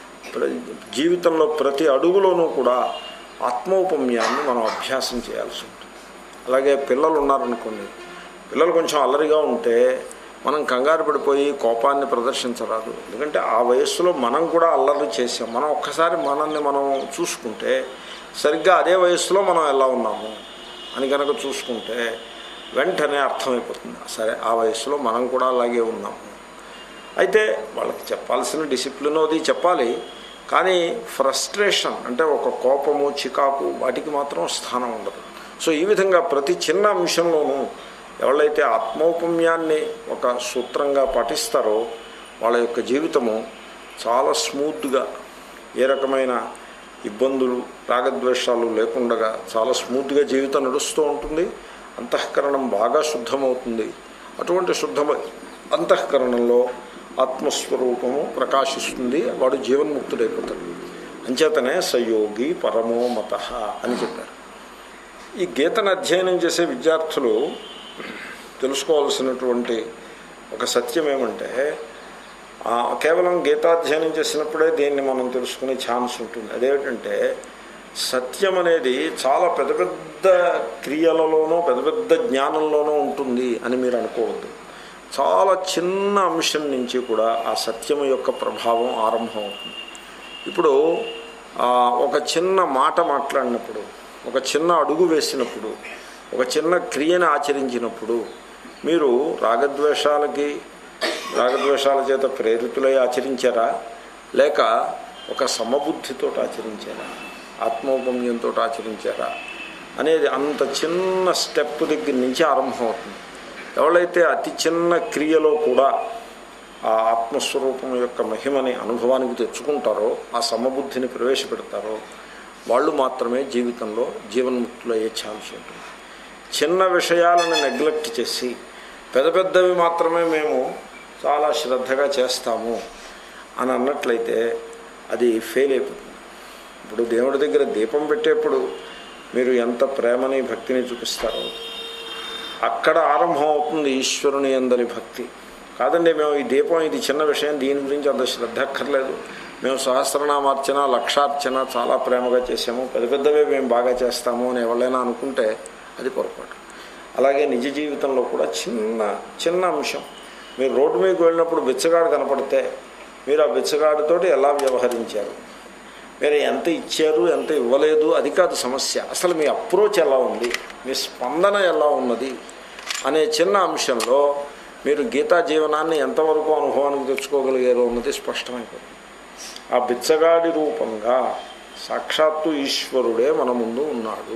జీవితంలో ప్రతి అడుగులోనూ కూడా ఆత్మౌపమ్యాన్ని మనం అభ్యాసం చేయాల్సి ఉంటుంది. అలాగే పిల్లలు ఉన్నారనుకోండి, పిల్లలు కొంచెం అల్లరిగా ఉంటే మనం కంగారు పడిపోయి కోపాన్ని ప్రదర్శించరాదు. ఎందుకంటే ఆ వయస్సులో మనం కూడా అల్లరి చేసాం. మనం ఒక్కసారి మనల్ని మనం చూసుకుంటే సరిగ్గా అదే వయస్సులో మనం ఎలా ఉన్నాము అని కనుక చూసుకుంటే వెంటనే అర్థమైపోతుంది, సరే ఆ వయస్సులో మనం కూడా అలాగే ఉన్నాము. అయితే వాళ్ళకి చెప్పాల్సిన డిసిప్లిన్ అది చెప్పాలి. కానీ ఫ్రస్ట్రేషన్ అంటే ఒక కోపము చికాకు వాటికి మాత్రం స్థానం ఉండదు. సో ఈ విధంగా ప్రతి చిన్న అంశంలోనూ ఎవరైతే ఆత్మౌపమ్యాన్ని ఒక సూత్రంగా పాటిస్తారో వాళ్ళ యొక్క జీవితము చాలా స్మూత్గా, ఏ రకమైన ఇబ్బందులు రాగద్వేషాలు లేకుండా చాలా స్మూత్గా జీవితం నడుస్తూ ఉంటుంది. అంతఃకరణం బాగా శుద్ధమవుతుంది. అటువంటి శుద్ధమ అంతఃకరణంలో ఆత్మస్వరూపము ప్రకాశిస్తుంది. వాడు జీవన్ముక్తుడైపోతాడు. అంచేతనే సయోగి పరమో మత అని చెప్పారు. ఈ గీతను అధ్యయనం చేసే విద్యార్థులు తెలుసుకోవాల్సినటువంటి ఒక సత్యం ఏమంటే, కేవలం గీతాధ్యయనం చేసినప్పుడే దీన్ని మనం తెలుసుకునే ఛాన్స్ ఉంటుంది. అదేమిటంటే సత్యం అనేది చాలా పెద్ద పెద్ద క్రియలలోనూ పెద్ద పెద్ద జ్ఞానంలోనూ ఉంటుంది అని మీరు అనుకోవద్దు. చాలా చిన్న అంశం నుంచి కూడా ఆ సత్యం యొక్క ప్రభావం ఆరంభం అవుతుంది. ఇప్పుడు ఒక చిన్న మాట మాట్లాడినప్పుడు, ఒక చిన్న అడుగు వేసినప్పుడు, ఒక చిన్న క్రియను ఆచరించినప్పుడు మీరు రాగద్వేషాలకి రాగద్వేషాల చేత ప్రేరితులై ఆచరించారా, లేక ఒక సమబుద్ధితో ఆచరించారా, ఆత్మౌపమ్యంతో ఆచరించారా అనేది అంత చిన్న స్టెప్ దగ్గర నుంచి ఆరంభమవుతుంది. ఎవరైతే అతి చిన్న క్రియలో కూడా ఆ ఆత్మస్వరూపం యొక్క మహిమని అనుభవానికి తెచ్చుకుంటారో, ఆ సమబుద్ధిని ప్రవేశపెడతారో, వాళ్ళు మాత్రమే జీవితంలో జీవన్ముక్తులయ్యే ఛాన్స్ ఉంటుంది. చిన్న విషయాలను నెగ్లెక్ట్ చేసి పెద్ద పెద్దవి మాత్రమే మేము చాలా శ్రద్ధగా చేస్తాము అని అన్నట్లయితే అది ఫెయిల్ అయిపోతుంది. ఇప్పుడు దేవుడి దగ్గర దీపం పెట్టేప్పుడు మీరు ఎంత ప్రేమని భక్తిని చూపిస్తారో అక్కడ ఆరంభం అవుతుంది ఈశ్వరుని అందరి భక్తి. కాదండి మేము ఈ దీపం ఇది చిన్న విషయం, దీని గురించి అంత శ్రద్ధ అక్కర్లేదు, మేము సహస్రనామార్చన లక్షార్చన చాలా ప్రేమగా చేసాము, పెద్ద పెద్దవే మేము బాగా చేస్తాము అని ఎవరైనా అనుకుంటే అది పొరపాటు. అలాగే నిజ జీవితంలో కూడా చిన్న చిన్న అంశం, మీరు రోడ్డు మీకు వెళ్ళినప్పుడు బిచ్చగాడు కనపడితే మీరు ఆ బిచ్చగాడితోటి ఎలా వ్యవహరించారు, మీరు ఎంత ఇచ్చారు ఎంత ఇవ్వలేదు అది కాదు సమస్య, అసలు మీ అప్రోచ్ ఎలా ఉంది, మీ స్పందన ఎలా ఉన్నది అనే చిన్న అంశంలో మీరు గీతా జీవనాన్ని ఎంతవరకు అనుభవానికి తెచ్చుకోగలిగారో అన్నది స్పష్టమైపోతుంది. ఆ బిచ్చగాడి రూపంగా సాక్షాత్తు ఈశ్వరుడే మన ముందు ఉన్నాడు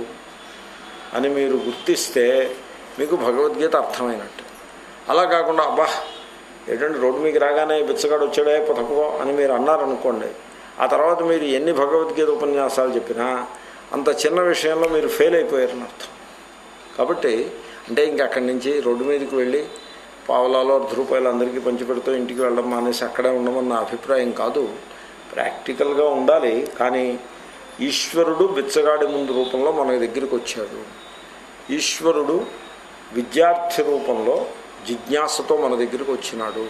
అని మీరు గుర్తిస్తే మీకు భగవద్గీత అర్థమైనట్టు. అలా కాకుండా అబ్బా ఏంటంటే రోడ్డు మీకు రాగానే బిచ్చగాడు వచ్చాడే తప్పుకో అని మీరు అన్నారనుకోండి, ఆ తర్వాత మీరు ఎన్ని భగవద్గీత ఉపన్యాసాలు చెప్పినా అంత చిన్న విషయంలో మీరు ఫెయిల్ అయిపోయారని అర్థం. కాబట్టి అంటే ఇంక అక్కడి నుంచి రోడ్డు మీదకి వెళ్ళి పావలాలో అర్ధ రూపాయలు అందరికీ పంచిపెడుతూ ఇంటికి వెళ్ళడం మానేసి అక్కడే ఉండమన్న అభిప్రాయం కాదు. ప్రాక్టికల్గా ఉండాలి. కానీ ఈశ్వరుడు బిచ్చగాడి ముందు రూపంలో మన దగ్గరికి వచ్చాడు, ఈశ్వరుడు విద్యార్థి రూపంలో జిజ్ఞాసతో మన దగ్గరికి వచ్చినాడు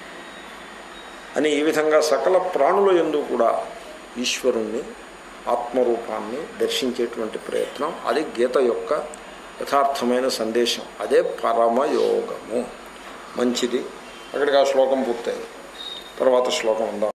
అని ఈ విధంగా సకల ప్రాణుల యందు కూడా ఈశ్వరుణ్ణి ఆత్మరూపాన్ని దర్శించేటువంటి ప్రయత్నం, అది గీత యొక్క యథార్థమైన సందేశం, అదే పరమయోగము. మంచిది. అక్కడికి ఆ శ్లోకం పూర్తయింది. తర్వాత శ్లోకం ఉందా.